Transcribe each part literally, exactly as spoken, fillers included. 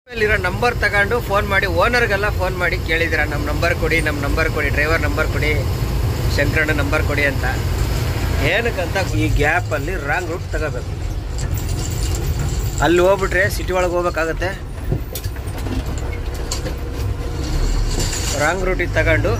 ಇಲ್ಲಿರೋ ನಂಬರ್ ತಗೊಂಡು ಫೋನ್ ಮಾಡಿ ಓನರ್ಗೆಲ್ಲ ಫೋನ್ ಮಾಡಿ ಕೇಳಿದಿರ ನಮ್ಮ ನಂಬರ್ ಕೊಡಿ ನಮ್ಮ ನಂಬರ್ ಕೊಡಿ ಡ್ರೈವರ್ ನಂಬರ್ ಕೊಡಿ ಶಂಕರಣ್ಣ ನಂಬರ್ ಕೊಡಿ ಅಂತ. ಏನಕ್ಕಂತ ಈ ಗ್ಯಾಪಲ್ಲಿ ರಾಂಗ್ ರೂಟ್ ತಗೋಬೇಕು. ಅಲ್ಲಿ ಹೋಗ್ಬಿಟ್ರೆ ಸಿಟಿ ಒಳಗೆ ಹೋಗ್ಬೇಕಾಗತ್ತೆ. ರಾಂಗ್ ರೂಟಿಗೆ ತಗೊಂಡು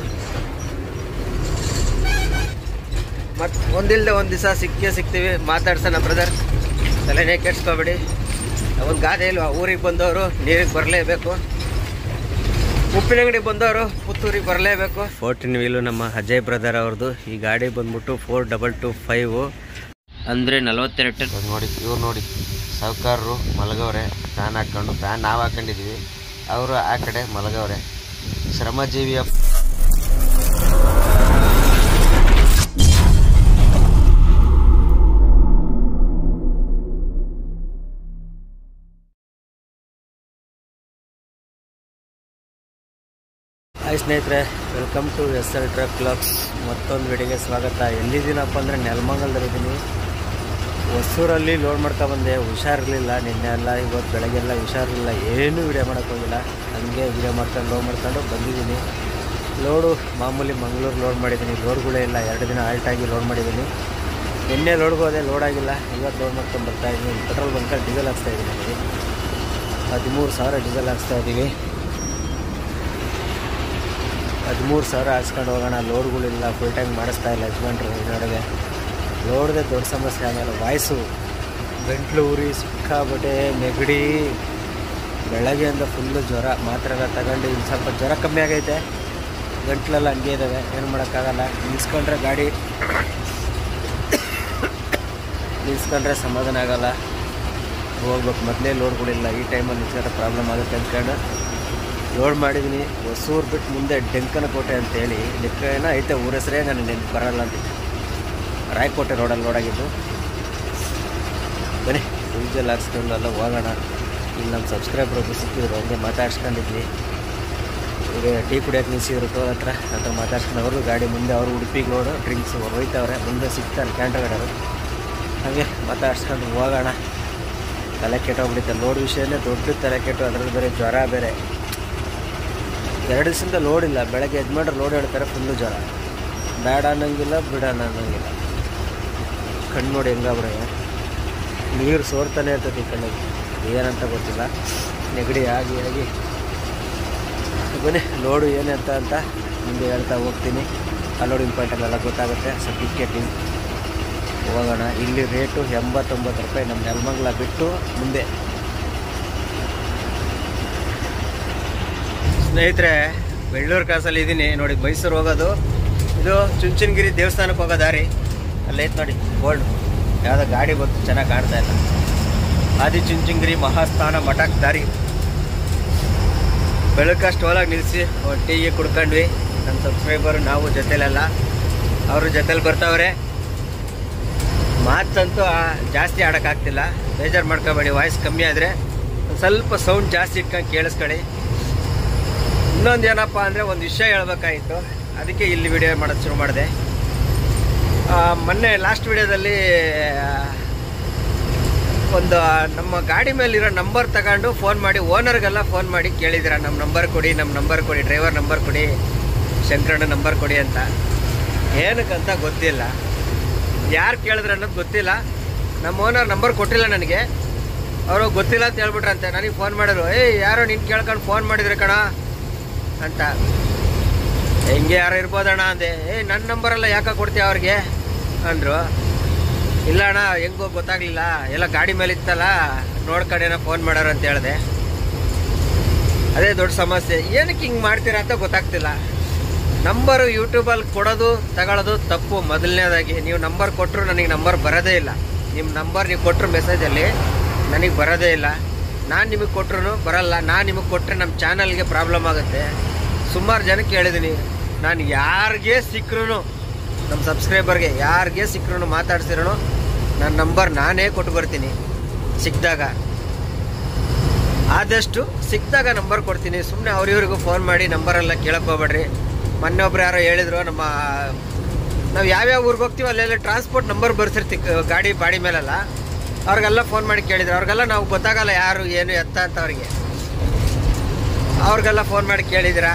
ಮತ್ತು ಒಂದಿಲ್ಲದೆ ಒಂದು ದಿವಸ ಸಿಕ್ಕೇ ಸಿಗ್ತೀವಿ. ಮಾತಾಡ್ಸೋಣ ಬ್ರದರ್, ತಲೆನೇ ಕೆಡ್ಸ್ಕೊಬೇಡಿ. ಒಂದು ಗಾದೆ ಇಲ್ವಾ, ಊರಿಗೆ ಬಂದವರು ನೀರಿಗೆ ಬರಲೇಬೇಕು, ಉಪ್ಪಿನ ಅಂಗಡಿ ಬಂದವರು ಪುತ್ತೂರಿಗೆ ಬರಲೇಬೇಕು. ಫೋರ್ಟಿನ್ ವೀಲು ನಮ್ಮ ಅಜಯ್ ಬ್ರದರ್ ಅವ್ರದ್ದು. ಈ ಗಾಡಿ ಬಂದ್ಬಿಟ್ಟು ಫೋರ್ ಡಬಲ್ ಟು ಫೈವ್ ಅಂದರೆ ನಲವತ್ತೆರಡು. ನೋಡಿ ಇವ್ರು ನೋಡಿ ಸಾಹುಕಾರರು ಮಲಗವ್ರೆ, ಫ್ಯಾನ್ ಹಾಕ್ಕೊಂಡು. ಫ್ಯಾನ್ ನಾವು ಹಾಕೊಂಡಿದ್ದೀವಿ, ಅವರು ಆ ಕಡೆ ಮಲಗವ್ರೆ. ಶ್ರಮಜೀವಿಯ ಹಾಯ್ ಸ್ನೇಹಿತರೆ, welcome to S L truck clubs. ಮತ್ತೊಂದು ವಿಡಿಯೋಗೆ ಸ್ವಾಗತ. ಎಲ್ಲಿದ್ದೀನಪ್ಪ ಅಂದರೆ ನೆಲಮಂಗಲದಲ್ಲಿದ್ದೀನಿ. ಹೊಸೂರಲ್ಲಿ ಲೋಡ್ ಮಾಡ್ಕೊಬಂದೆ. ಹುಷಾರಿರಲಿಲ್ಲ ನಿನ್ನೆ ಎಲ್ಲ, ಇವತ್ತು ಬೆಳಗ್ಗೆಲ್ಲ ಹುಷಾರಿರಲಿಲ್ಲ, ಏನೂ ವಿಡಿಯೋ ಮಾಡೋಕ್ಕೋಗಿಲ್ಲ. ಹಂಗೆ ವಿಡಿಯೋ ಮಾಡ್ಕೊಂಡು ಲೋಡ್ ಮಾಡ್ಕೊಂಡು ಬಂದಿದ್ದೀನಿ. ಲೋಡು ಮಾಮೂಲಿ ಮಂಗಳೂರು ಲೋಡ್ ಮಾಡಿದ್ದೀನಿ. ಲೋಡ್ಗಳೇ ಇಲ್ಲ, ಎರಡು ದಿನ ಆಲ್ಟಾಗಿ ಲೋಡ್ ಮಾಡಿದ್ದೀನಿ. ನಿನ್ನೆ ಲೋಡ್ಗೆ ಹೋದೆ, ಲೋಡ್ ಆಗಿಲ್ಲ. ಇವತ್ತು ಲೋಡ್ ಮಾಡ್ಕೊಂಡು ಬರ್ತಾಯಿದ್ದೀನಿ. ಪೆಟ್ರೋಲ್ ಬಂಕಲ್ಲಿ ಡೀಸೆಲ್ ಹಾಕ್ತಾಯಿದ್ದೀನಿ. ನನಗೆ ಹದಿಮೂರು ಸಾವಿರ ಡೀಸೆಲ್ ಹಾಕ್ಸ್ತಾ ಇದ್ದೀವಿ. ಹದಿಮೂರು ಸಾವಿರ ಹಾಕ್ಸ್ಕೊಂಡು ಹೋಗೋಣ. ಲೋಡ್ಗಳಿಲ್ಲ, ಫುಲ್ ಟೈಮ್ ಮಾಡಿಸ್ತಾ ಇಲ್ಲ ಯಜಮಾನ್ರು. ಇದರೊಳಗೆ ಲೋಡ್ದೆ ದೊಡ್ಡ ಸಮಸ್ಯೆ. ಆಮೇಲೆ ವಾಯ್ಸು ಗಂಟ್ಲು ಉರಿ, ಸಿಕ್ಕಾಬಟ್ಟೆ ನೆಗಡಿ, ಬೆಳಗ್ಗೆಯಿಂದ ಫುಲ್ಲು ಜ್ವರ. ಮಾತ್ರೆ ಎಲ್ಲ ತಗೊಂಡು ಇನ್ನು ಸ್ವಲ್ಪ ಜ್ವರ ಕಮ್ಮಿ ಆಗೈತೆ, ಗಂಟ್ಲೆಲ್ಲ ಹಂಗೆ ಇದ್ದಾವೆ, ಏನು ಮಾಡೋಕ್ಕಾಗಲ್ಲ. ನಿಲ್ಸ್ಕೊಂಡ್ರೆ ಗಾಡಿ ನಿಲ್ಸ್ಕೊಂಡ್ರೆ ಸಮಾಧಾನ ಆಗೋಲ್ಲ. ಹೋಗ್ಬೇಕು, ಮೊದಲೇ ಲೋಡ್ಗಳಿಲ್ಲ. ಈ ಟೈಮಲ್ಲಿ ನಿಲ್ಸ್ಕೊಂಡ್ರೆ ಪ್ರಾಬ್ಲಮ್ ಆಗುತ್ತೆ ಅಂದ್ಕೊಂಡು ಲೋಡ್ ಮಾಡಿದ್ದೀನಿ. ಹೊಸೂರು ಬಿಟ್ಟು ಮುಂದೆ ಡೆಂಕನಕೋಟೆ ಅಂತೇಳಿ, ಲೆಕ್ಕನ ಐತೆ ಊರ ಹೆಸರೇ ನನಗೆ ನೆನಪು ಬರೋಲ್ಲ ಅಂತ. ರಾಯಕೋಟೆ ರೋಡಲ್ಲಿ ಲೋಡಾಗಿದ್ದು. ಬನ್ನಿ ಡೀಸೆಲ್ ಹಾಕ್ಸ್ಕೊಂಡು ಎಲ್ಲ ಹೋಗೋಣ. ಇಲ್ಲಿ ನಮ್ಮ ಸಬ್ಸ್ಕ್ರೈಬರ್ ಸಿಕ್ಕಿದ್ರು, ಹಂಗೆ ಮಾತಾಡ್ಸ್ಕೊಂಡಿದ್ವಿ. ಈಗ ಟೀ ಕುಡಿಯೋಕೆ ನಿಲ್ಸಿದ್ರು ಟೋಲ್ ಹತ್ರ ಹತ್ರ ಮಾತಾಡ್ಸ್ಕೊಂಡು ಅವರು ಗಾಡಿ ಮುಂದೆ ಅವರು ಉಡುಪಿಗೆ ಲೋಡು ಡ್ರಿಂಕ್ಸ್ ಹೋಯ್ತವ್ರೆ. ಮುಂದೆ ಸಿಗ್ತಾರೆ ಕ್ಯಾಂಟರ್ಗಡರು. ಹಾಗೆ ಮಾತಾಡ್ಸ್ಕೊಂಡು ಹೋಗೋಣ. ತಲೆ ಕೆಟ್ಟೋಗ್ಬಿಡುತ್ತೆ. ಲೋಡ್ ವಿಷಯನೇ ದೊಡ್ಡ ತಲೆ ಕೆಟ್ಟು, ಅದರಲ್ಲಿ ಬೇರೆ ಜ್ವರ ಬೇರೆ. ಎರಡು ದಿವಸದಿಂದ ಲೋಡ್ ಇಲ್ಲ. ಬೆಳಗ್ಗೆ ಎದ್ದು ಮಾಡ್ರೆ ಲೋಡ್ ಹೇಳ್ತಾರೆ, ಫುಲ್ಲು ಜ್ವರ. ಬೇಡ ಅನ್ನೋಂಗಿಲ್ಲ, ಬಿಡೋಣ ಅನ್ನೋಂಗಿಲ್ಲ. ಕಣ್ಣು ನೋಡಿ ಹೆಂಗಾಬ್ರೆ, ನೀರು ಸೋರ್ತಾನೆ ಇರ್ತದೆ ಈ ಕಣ್ಣಿಗೆ. ಏನಂತ ಗೊತ್ತಿಲ್ಲ, ನೆಗಡಿ ಆಗಿ ಆಗಿ. ಬನ್ನಿ ಲೋಡು ಏನಂತ ಅಂತ ಮುಂದೆ ಹೇಳ್ತಾ ಹೋಗ್ತೀನಿ. ಆ ಲೋಡಿಂಗ್ ಪಾಯಿಂಟಲ್ಲೆಲ್ಲ ಗೊತ್ತಾಗುತ್ತೆ. ಸದ್ಯಕ್ಕೆ ಟೀ ಹೋಗೋಣ. ಇಲ್ಲಿ ರೇಟು ಎಂಬತ್ತೊಂಬತ್ತು ರೂಪಾಯಿ. ನಮ್ಮ ನೆಲಮಂಗಲ ಬಿಟ್ಟು ಮುಂದೆ. ಸ್ನೇಹಿತರೆ, ಬೆಳ್ಳೂರು ಕಾಸಲ್ಲಿ ಇದ್ದೀನಿ ನೋಡಿ. ಮೈಸೂರು ಹೋಗೋದು ಇದು ಚುಂಚನಗಿರಿ ದೇವಸ್ಥಾನಕ್ಕೆ ಹೋಗೋ ದಾರಿ ಅಲ್ಲೈತೆ ನೋಡಿ. ಗೋಲ್ಡ್ ಯಾವುದೋ ಗಾಡಿ ಬಂತು, ಚೆನ್ನಾಗಿ ಕಾಣ್ತಾ ಇಲ್ಲ. ಆದಿ ಚುಂಚನಗಿರಿ ಮಹಾಸ್ಥಾನ ಮಠಕ್ಕೆ ದಾರಿ. ಬೆಳಕಷ್ಟು ಹೊಲಾಗಿ ನಿಲ್ಲಿಸಿ ಒಂದು ಟೀಗೆ ಕುಡ್ಕೊಂಡ್ವಿ. ನಮ್ಮ ಸಬ್ಸ್ಕ್ರೈಬರು ನಾವು ಜೊತೆಲೆಲ್ಲ ಅವರು ಜೊತೆಲಿ ಬರ್ತಾವ್ರೆ. ಮಾತಂತೂ ಜಾಸ್ತಿ ಆಡೋಕ್ಕಾಗ್ತಿಲ್ಲ, ಬೇಜಾರು ಮಾಡ್ಕೋಬೇಡಿ. ವಾಯ್ಸ್ ಕಮ್ಮಿ ಆದರೆ ಸ್ವಲ್ಪ ಸೌಂಡ್ ಜಾಸ್ತಿ ಇಟ್ಕೊಂಡು ಕೇಳಿಸ್ಕೊಳ್ಳಿ. ಇನ್ನೊಂದು ಏನಪ್ಪ ಅಂದರೆ, ಒಂದು ವಿಷಯ ಹೇಳ್ಬೇಕಾಗಿತ್ತು, ಅದಕ್ಕೆ ಇಲ್ಲಿ ವಿಡಿಯೋ ಮಾಡೋದು ಶುರು ಮಾಡಿದೆ. ಮೊನ್ನೆ ಲಾಸ್ಟ್ ವಿಡಿಯೋದಲ್ಲಿ ಒಂದು ನಮ್ಮ ಗಾಡಿ ಮೇಲಿರೋ ನಂಬರ್ ತಗೊಂಡು ಫೋನ್ ಮಾಡಿ ಓನರ್ಗೆಲ್ಲ ಫೋನ್ ಮಾಡಿ ಕೇಳಿದಿರ ನಮ್ಮ ನಂಬರ್ ಕೊಡಿ ನಮ್ಮ ನಂಬರ್ ಕೊಡಿ ಡ್ರೈವರ್ ನಂಬರ್ ಕೊಡಿ ಶಂಕರಣ್ಣ ನಂಬರ್ ಕೊಡಿ ಅಂತ. ಏನಕ್ಕಂತ ಗೊತ್ತಿಲ್ಲ, ಯಾರು ಕೇಳಿದ್ರೆ ಅನ್ನೋದು ಗೊತ್ತಿಲ್ಲ. ನಮ್ಮ ಓನರ್ ನಂಬರ್ ಕೊಟ್ಟಿಲ್ಲ ನನಗೆ, ಅವರು ಗೊತ್ತಿಲ್ಲ ಅಂತ ಹೇಳ್ಬಿಟ್ರಂತೆ. ನನಗೆ ಫೋನ್ ಮಾಡಿದ್ರು, ಏಯ್ ಯಾರೋ ನಿನ್ನ ಕೇಳ್ಕೊಂಡು ಫೋನ್ ಮಾಡಿದ್ರೆ ಕಣ ಅಂತ. ಹೆಂಗೆ ಯಾರು ಇರ್ಬೋದಣ್ಣ ಅಂದೆ. ಏಯ್ ನನ್ನ ನಂಬರೆಲ್ಲ ಯಾಕೆ ಕೊಡ್ತೀಯ ಅವ್ರಿಗೆ ಅಂದರು. ಇಲ್ಲ ಅಣ್ಣ, ಹೆಂಗೋ ಗೊತ್ತಾಗಲಿಲ್ಲ, ಎಲ್ಲ ಗಾಡಿ ಮೇಲೆ ಇತ್ತಲ್ಲ, ನೋಡ್ಕಡೆನ ಫೋನ್ ಮಾಡೋರು ಅಂತ ಹೇಳಿದೆ. ಅದೇ ದೊಡ್ಡ ಸಮಸ್ಯೆ. ಏನಕ್ಕೆ ಹಿಂಗೆ ಮಾಡ್ತೀರಾ ಅಂತ ಗೊತ್ತಾಗ್ತಿಲ್ಲ. ನಂಬರು ಯೂಟ್ಯೂಬಲ್ಲಿ ಕೊಡೋದು ತಗೊಳ್ಳೋದು ತಪ್ಪು. ಮೊದಲನೇದಾಗಿ ನೀವು ನಂಬರ್ ಕೊಟ್ಟರು ನನಗೆ ನಂಬರ್ ಬರೋದೇ ಇಲ್ಲ. ನಿಮ್ಮ ನಂಬರ್ ನೀವು ಕೊಟ್ಟರು ಮೆಸೇಜಲ್ಲಿ ನನಗೆ ಬರೋದೇ ಇಲ್ಲ. ನಾನು ನಿಮಗೆ ಕೊಟ್ಟರು ಬರಲ್ಲ. ನಾನು ನಿಮಗೆ ಕೊಟ್ಟರೆ ನಮ್ಮ ಚಾನಲ್ಗೆ ಪ್ರಾಬ್ಲಮ್ ಆಗುತ್ತೆ. ಸುಮಾರು ಜನಕ್ಕೆ ಹೇಳಿದ್ದೀನಿ, ನಾನು ಯಾರಿಗೆ ಸಿಕ್ಕರೂ, ನಮ್ಮ ಸಬ್ಸ್ಕ್ರೈಬರ್ಗೆ ಯಾರಿಗೆ ಸಿಕ್ಕರೂ ಮಾತಾಡ್ಸಿರೋನು ನನ್ನ ನಂಬರ್ ನಾನೇ ಕೊಟ್ಟು ಬರ್ತೀನಿ. ಸಿಕ್ಕಿದಾಗ ಆದಷ್ಟು ಸಿಕ್ಕಿದಾಗ ನಂಬರ್ ಕೊಡ್ತೀನಿ. ಸುಮ್ಮನೆ ಅವ್ರಿವ್ರಿಗೂ ಫೋನ್ ಮಾಡಿ ನಂಬರೆಲ್ಲ ಕೇಳಕ್ಕೆ ಹೋಗ್ಬೇಡ್ರಿ. ಮೊನ್ನೆ ಒಬ್ರು ಯಾರೋ ಹೇಳಿದ್ರು, ನಮ್ಮ ನಾವು ಯಾವ್ಯಾವ ಊರಿಗೆ ಹೋಗ್ತೀವಿ ಅಲ್ಲೆಲ್ಲ ಟ್ರಾನ್ಸ್ಪೋರ್ಟ್ ನಂಬರ್ ಬರ್ಸಿರ್ತೀವಿ ಗಾಡಿ ಬಾಡಿ ಮೇಲೆಲ್ಲ. ಅವ್ರಿಗೆಲ್ಲ ಫೋನ್ ಮಾಡಿ ಕೇಳಿದ್ರು. ಅವ್ರಿಗೆಲ್ಲ ನಾವು ಗೊತ್ತಾಗಲ್ಲ ಯಾರು ಏನು ಎತ್ತ ಅಂತ. ಅವ್ರಿಗೆ ಅವ್ರಿಗೆಲ್ಲ ಫೋನ್ ಮಾಡಿ ಕೇಳಿದ್ದೀರಾ?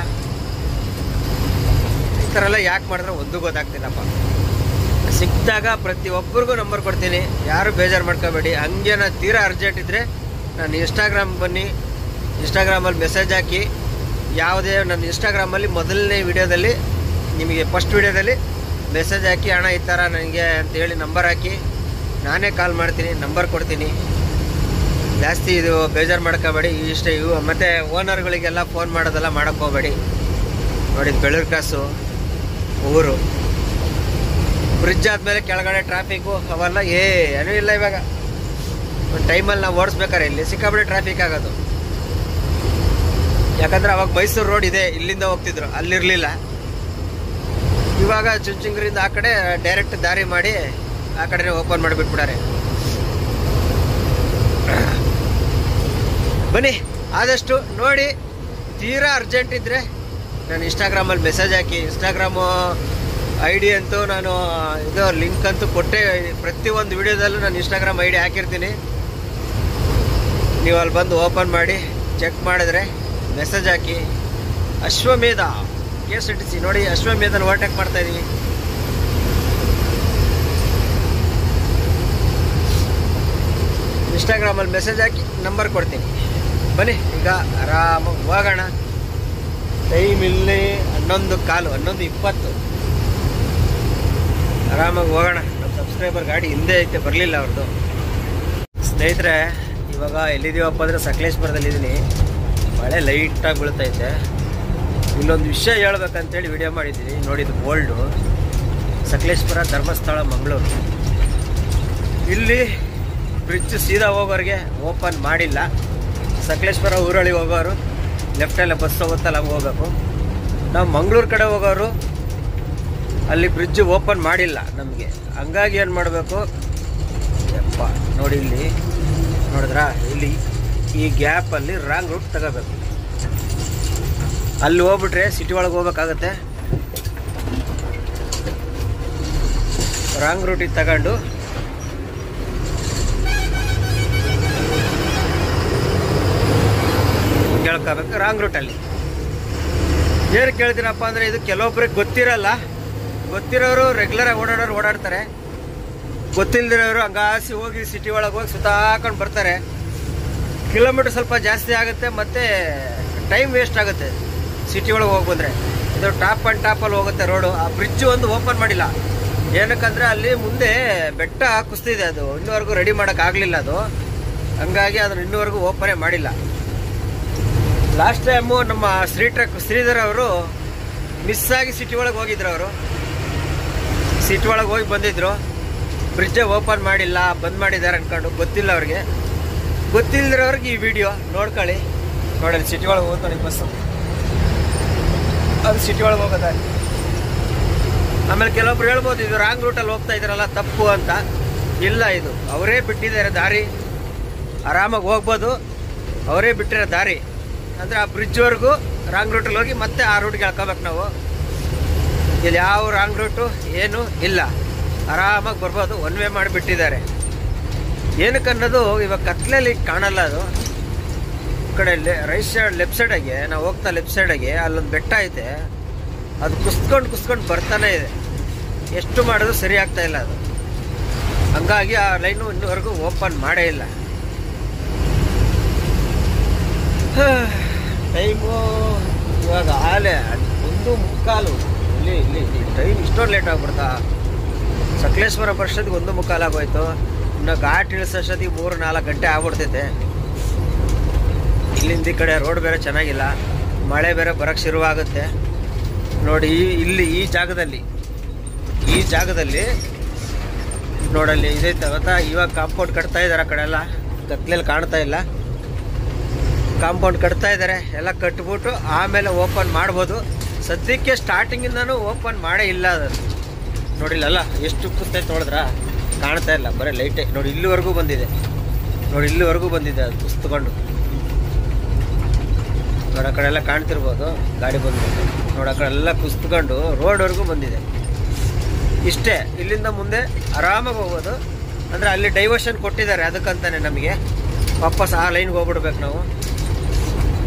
ಈ ಥರ ಎಲ್ಲ ಯಾಕೆ ಮಾಡಿದ್ರೆ ಒಂದು ಗೊತ್ತಾಗ್ತಿಲ್ಲಪ್ಪ. ಸಿಕ್ಕಿದಾಗ ಪ್ರತಿಯೊಬ್ಬರಿಗೂ ನಂಬರ್ ಕೊಡ್ತೀನಿ, ಯಾರು ಬೇಜಾರು ಮಾಡ್ಕೋಬೇಡಿ. ಹಂಗೆ ನಾನು ತೀರಾ ಅರ್ಜೆಂಟ್ ಇದ್ದರೆ ನಾನು ಇನ್ಸ್ಟಾಗ್ರಾಮ್ ಬನ್ನಿ, ಇನ್ಸ್ಟಾಗ್ರಾಮಲ್ಲಿ ಮೆಸೇಜ್ ಹಾಕಿ. ಯಾವುದೇ ನನ್ನ ಇನ್ಸ್ಟಾಗ್ರಾಮಲ್ಲಿ ಮೊದಲನೇ ವಿಡಿಯೋದಲ್ಲಿ ನಿಮಗೆ ಫಸ್ಟ್ ವಿಡಿಯೋದಲ್ಲಿ ಮೆಸೇಜ್ ಹಾಕಿ, ಹಣ ಈ ಥರ ನನಗೆ ಅಂತೇಳಿ ನಂಬರ್ ಹಾಕಿ, ನಾನೇ ಕಾಲ್ ಮಾಡ್ತೀನಿ, ನಂಬರ್ ಕೊಡ್ತೀನಿ. ಜಾಸ್ತಿ ಇದು ಬೇಜಾರು ಮಾಡ್ಕೋಬೇಡಿ. ಇಷ್ಟೇ. ಇವು ಮತ್ತು ಓನರ್ಗಳಿಗೆಲ್ಲ ಫೋನ್ ಮಾಡೋದೆಲ್ಲ ಮಾಡೋಕ್ಕೆ ಹೋಗಬೇಡಿ. ನೋಡಿ, ಬೆಳೂರು ಕ್ರಾಸು ಊರು, ಬ್ರಿಡ್ಜ್ ಆದಮೇಲೆ ಕೆಳಗಡೆ ಟ್ರಾಫಿಕ್ಕು ಅವೆಲ್ಲ ಏನೂ ಇಲ್ಲ. ಇವಾಗ ಒಂದು ಟೈಮಲ್ಲಿ ನಾವು ಓಡಿಸ್ಬೇಕಾರೆ ಇಲ್ಲಿ ಸಿಕ್ಕಾಬಿಟ್ಟೆ ಟ್ರಾಫಿಕ್ ಆಗೋದು. ಯಾಕಂದರೆ ಅವಾಗ ಮೈಸೂರು ರೋಡ್ ಇದೆ, ಇಲ್ಲಿಂದ ಹೋಗ್ತಿದ್ರು, ಅಲ್ಲಿರಲಿಲ್ಲ. ಇವಾಗ ಚುಂಚುಂಗ್ರಿಂದ ಆ ಕಡೆ ಡೈರೆಕ್ಟ್ ದಾರಿ ಮಾಡಿ ಆ ಕಡೆ ಓಪನ್ ಮಾಡಿಬಿಟ್ಬಿಟ್ಟಾರೆ. ಬನ್ನಿ, ಆದಷ್ಟು ನೋಡಿ. ತೀರಾ ಅರ್ಜೆಂಟ್ ಇದ್ದರೆ ನಾನು ಇನ್ಸ್ಟಾಗ್ರಾಮಲ್ಲಿ ಮೆಸೇಜ್ ಹಾಕಿ. ಇನ್ಸ್ಟಾಗ್ರಾಮು ಐ ಡಿ ಅಂತೂ ನಾನು ಇದು ಲಿಂಕ್ ಅಂತೂ ಕೊಟ್ಟೆ. ಪ್ರತಿಯೊಂದು ವಿಡಿಯೋದಲ್ಲೂ ನಾನು ಇನ್ಸ್ಟಾಗ್ರಾಮ್ ಐ ಡಿ ಹಾಕಿರ್ತೀನಿ. ನೀವು ಅಲ್ಲಿ ಬಂದು ಓಪನ್ ಮಾಡಿ ಚೆಕ್ ಮಾಡಿದ್ರೆ ಮೆಸೇಜ್ ಹಾಕಿ. Ashwamedha K S R T C ನೋಡಿ, ಅಶ್ವಮೇಧನ ಓವರ್ಟೇಕ್ ಮಾಡ್ತಾಯಿದ್ದೀವಿ. ಇನ್ಸ್ಟಾಗ್ರಾಮಲ್ಲಿ ಮೆಸೇಜ್ ಹಾಕಿ ನಂಬರ್ ಕೊಡ್ತೀನಿ. ಬನ್ನಿ, ಈಗ ಆರಾಮಾಗಿ ಹೋಗೋಣ. ಟೈಮ್ ಇಲ್ಲಿ ಹನ್ನೊಂದು ಕಾಲು, ಹನ್ನೊಂದು ಇಪ್ಪತ್ತು. ಆರಾಮಾಗಿ ಹೋಗೋಣ. ನಮ್ಮ ಸಬ್ಸ್ಕ್ರೈಬರ್ ಗಾಡಿ ಹಿಂದೆ ಐತೆ, ಬರಲಿಲ್ಲ ಅವ್ರದ್ದು. ಸ್ನೇಹಿತರೆ, ಇವಾಗ ಎಲ್ಲಿದ್ದೀವಪ್ಪ ಅಂದರೆ ಸಕಲೇಶ್ಪುರದಲ್ಲಿದ್ದೀನಿ. ಮಳೆ ಲೈಟಾಗಿ ಬೀಳ್ತೈತೆ. ಇಲ್ಲೊಂದು ವಿಷಯ ಹೇಳ್ಬೇಕಂತೇಳಿ ವಿಡಿಯೋ ಮಾಡಿದ್ದೀನಿ. ನೋಡಿದ್ದು ಬೋಲ್ಡು ಸಕಲೇಶ್ಪುರ ಧರ್ಮಸ್ಥಳ ಮಂಗಳೂರು. ಇಲ್ಲಿ ಬ್ರಿಡ್ಜ್ ಸೀದಾ ಹೋಗೋರಿಗೆ ಓಪನ್ ಮಾಡಿಲ್ಲ. ಸಕಲೇಶ್ಪುರ ಊರಳ್ಳಿ ಹೋಗೋರು ಲೆಫ್ಟೆಲ್ಲ ಬಸ್ ಹೋಗುತ್ತಲ್ಲ ಹಂಗೆ ಹೋಗಬೇಕು. ನಾವು ಮಂಗಳೂರು ಕಡೆ ಹೋಗೋರು ಅಲ್ಲಿ ಬ್ರಿಡ್ಜ್ ಓಪನ್ ಮಾಡಿಲ್ಲ ನಮಗೆ. ಹಂಗಾಗಿ ಏನು ಮಾಡಬೇಕು ಯಪ್ಪ, ನೋಡಿ ಇಲ್ಲಿ ನೋಡಿದ್ರಾ, ಇಲ್ಲಿ ಈ ಗ್ಯಾಪಲ್ಲಿ ರಾಂಗ್ ರೂಟ್ ತಗೋಬೇಕು. ಅಲ್ಲಿ ಹೋಗ್ಬಿಟ್ರೆ ಸಿಟಿ ಒಳಗೆ ಹೋಗ್ಬೇಕಾಗತ್ತೆ. ರಾಂಗ್ ರೂಟಿಗೆ ತಗೊಂಡು ಕೇಳ್ಕೋಬೇಕು ರಾಂಗ್ ರೂಟಲ್ಲಿ. ಏನು ಕೇಳ್ತೀನಪ್ಪ ಅಂದರೆ, ಇದು ಕೆಲವೊಬ್ರಿಗೆ ಗೊತ್ತಿರಲ್ಲ. ಗೊತ್ತಿರೋರು ರೆಗ್ಯುಲರಾಗಿ ಓಡಾಡೋರು ಓಡಾಡ್ತಾರೆ. ಗೊತ್ತಿಲ್ಲದಿರೋರು ಹಂಗಾಸಿ ಹೋಗಿ ಸಿಟಿ ಒಳಗೆ ಹೋಗಿ ಸುತ್ತಾಕೊಂಡು ಬರ್ತಾರೆ. ಕಿಲೋಮೀಟ್ರ್ ಸ್ವಲ್ಪ ಜಾಸ್ತಿ ಆಗುತ್ತೆ ಮತ್ತು ಟೈಮ್ ವೇಸ್ಟ್ ಆಗುತ್ತೆ ಸಿಟಿ ಒಳಗೆ ಹೋಗಿ ಬಂದರೆ. ಇದು ಟಾಪ್ ಆ್ಯಂಡ್ ಟಾಪಲ್ಲಿ ಹೋಗುತ್ತೆ ರೋಡು. ಆ ಬ್ರಿಡ್ಜು ಒಂದು ಓಪನ್ ಮಾಡಿಲ್ಲ. ಏನಕ್ಕಂದರೆ ಅಲ್ಲಿ ಮುಂದೆ ಬೆಟ್ಟ ಕುಸ್ತಿದೆ, ಅದು ಇನ್ನೂವರೆಗೂ ರೆಡಿ ಮಾಡೋಕ್ಕಾಗಲಿಲ್ಲ ಅದು. ಹಂಗಾಗಿ ಅದನ್ನು ಇನ್ನೂವರೆಗೂ ಓಪನೇ ಮಾಡಿಲ್ಲ. ಲಾಸ್ಟ್ ಟೈಮು ನಮ್ಮ ಶ್ರೀ ಟ್ರಕ್ ಶ್ರೀಧರ್ ಅವರು ಮಿಸ್ ಆಗಿ ಸಿಟಿ ಒಳಗೆ ಹೋಗಿದ್ರು. ಅವರು ಸಿಟಿ ಒಳಗೆ ಹೋಗಿ ಬಂದಿದ್ರು, ಬ್ರಿಡ್ಜೇ ಓಪನ್ ಮಾಡಿಲ್ಲ, ಬಂದ್ ಮಾಡಿದ್ದಾರೆ ಅಂದ್ಕೊಂಡು. ಗೊತ್ತಿಲ್ಲ ಅವ್ರಿಗೆ. ಗೊತ್ತಿಲ್ಲದ್ರವ್ರಿಗೆ ಈ ವಿಡಿಯೋ ನೋಡ್ಕೊಳ್ಳಿ. ನೋಡಲ್ಲಿ ಸಿಟಿ ಒಳಗೆ ಹೋಗ್ತಾನೆ ಬಸ್ಸು, ಅದು ಸಿಟಿ ಒಳಗೆ ಹೋಗೋದ. ಆಮೇಲೆ ಕೆಲವೊಬ್ರು ಹೇಳ್ಬೋದು ಇದು ರಾಂಗ್ ರೂಟಲ್ಲಿ ಹೋಗ್ತಾ ಇದ್ದಾರಲ್ಲ ತಪ್ಪು ಅಂತ. ಇಲ್ಲ, ಇದು ಅವರೇ ಬಿಟ್ಟಿದ್ದಾರೆ ದಾರಿ, ಆರಾಮಾಗಿ ಹೋಗ್ಬೋದು. ಅವರೇ ಬಿಟ್ಟಿರೋ ದಾರಿ ಅಂದರೆ ಆ ಬ್ರಿಡ್ಜ್ವರೆಗೂ ರಾಂಗ್ ರೂಟಲ್ಲಿ ಹೋಗಿ ಮತ್ತೆ ಆ ರೂಟ್ಗೆ ಹಾಕೋಬೇಕು ನಾವು. ಇಲ್ಲಿ ಯಾವ ರಾಂಗ್ ರೂಟು ಏನು ಇಲ್ಲ, ಆರಾಮಾಗಿ ಬರ್ಬೋದು. ಒನ್ ವೇ ಮಾಡಿಬಿಟ್ಟಿದ್ದಾರೆ. ಏನಕ್ಕೆ ಅನ್ನೋದು ಇವಾಗ ಕತ್ಲೆಯಲ್ಲಿ ಕಾಣಲ್ಲ. ಅದು ಈ ಕಡೆ ರೈಟ್ ಸೈಡ್ ಲೆಫ್ಟ್ ಸೈಡಾಗೆ ನಾವು ಹೋಗ್ತಾ ಲೆಫ್ಟ್ ಸೈಡಾಗೆ ಅಲ್ಲೊಂದು ಬೆಟ್ಟ ಐತೆ. ಅದು ಕುಸ್ಕೊಂಡು ಕುಸ್ಕೊಂಡು ಬರ್ತಾನೆ ಇದೆ. ಎಷ್ಟು ಮಾಡೋದು ಸರಿ ಆಗ್ತಾ ಇಲ್ಲ ಅದು. ಹಂಗಾಗಿ ಆ ಲೈನು ಇನ್ನೂವರೆಗೂ ಓಪನ್ ಮಾಡೇ ಇಲ್ಲ. ಟೈಮು ಇವಾಗ ಆಲೆ ಒಂದು ಮುಕ್ಕಾಲು. ಇಲ್ಲಿ ಇಲ್ಲಿ ಟೈಮ್ ಇಷ್ಟೊಂದು ಲೇಟ್ ಆಗ್ಬಿಡ್ತಾ. ಸಕಲೇಶ್ವರ ಬರೋಷ್ಟೊತ್ತಿಗೆ ಒಂದು ಮುಕ್ಕಾಲು ಆಗೋಯ್ತು. ಇನ್ನು ಘಾಟ್ ಇಳಿಸೋಷ್ಟೊತ್ತಿಗೆ ಮೂರು ನಾಲ್ಕು ಗಂಟೆ ಆಗ್ಬಿಡ್ತೈತೆ. ಇಲ್ಲಿಂದ ಈ ಕಡೆ ರೋಡ್ ಬೇರೆ ಚೆನ್ನಾಗಿಲ್ಲ, ಮಳೆ ಬೇರೆ ಬರೋಕ್ಕೆ ಶುರುವಾಗುತ್ತೆ. ನೋಡಿ ಇಲ್ಲಿ ಈ ಜಾಗದಲ್ಲಿ ಈ ಜಾಗದಲ್ಲಿ ನೋಡಲ್ಲಿ ಇದೈತೆ ಗೊತ್ತಾ. ಇವಾಗ ಕಾಂಪೌಂಡ್ ಕಟ್ತಾ ಇದ್ದಾರೆ. ಆ ಕಡೆ ಎಲ್ಲ ಕತ್ಲೆಯಲ್ಲಿ ಕಾಣ್ತಾ ಇಲ್ಲ. ಕಾಂಪೌಂಡ್ ಕಟ್ತಾ ಇದ್ದಾರೆ. ಎಲ್ಲ ಕಟ್ಬಿಟ್ಟು ಆಮೇಲೆ ಓಪನ್ ಮಾಡ್ಬೋದು. ಸದ್ಯಕ್ಕೆ ಸ್ಟಾರ್ಟಿಂಗಿಂದನೂ ಓಪನ್ ಮಾಡೇ ಇಲ್ಲ. ಅದನ್ನು ನೋಡಿಲ್ಲಲ್ಲ ಎಷ್ಟು ಕುಸ್ತೈತೆ ನೋಡಿದ್ರಾ, ಕಾಣ್ತಾ ಇಲ್ಲ, ಬರೀ ಲೈಟೇ. ನೋಡಿ ಇಲ್ಲಿವರೆಗೂ ಬಂದಿದೆ. ನೋಡಿ ಇಲ್ಲಿವರೆಗೂ ಬಂದಿದೆ ಅದು ಕುಸ್ತುಕೊಂಡು. ನೋಡಿ ಆ ಕಡೆ ಎಲ್ಲ ಕಾಣ್ತಿರ್ಬೋದು ಗಾಡಿ ಬಂದ್ಬಿಟ್ಟು. ನೋಡಿ ಆ ಕಡೆ ಎಲ್ಲ ಕುಸ್ತುಕೊಂಡು ರೋಡ್ವರೆಗೂ ಬಂದಿದೆ. ಇಷ್ಟೇ, ಇಲ್ಲಿಂದ ಮುಂದೆ ಆರಾಮಾಗಿ ಹೋಗ್ಬೋದು. ಅಂದರೆ ಅಲ್ಲಿ ಡೈವರ್ಷನ್ ಕೊಟ್ಟಿದ್ದಾರೆ ಅದಕ್ಕಂತಾನೆ ನಮಗೆ. ವಾಪಸ್ ಆ ಲೈನ್ಗೆ ಹೋಗ್ಬಿಡ್ಬೇಕು ನಾವು.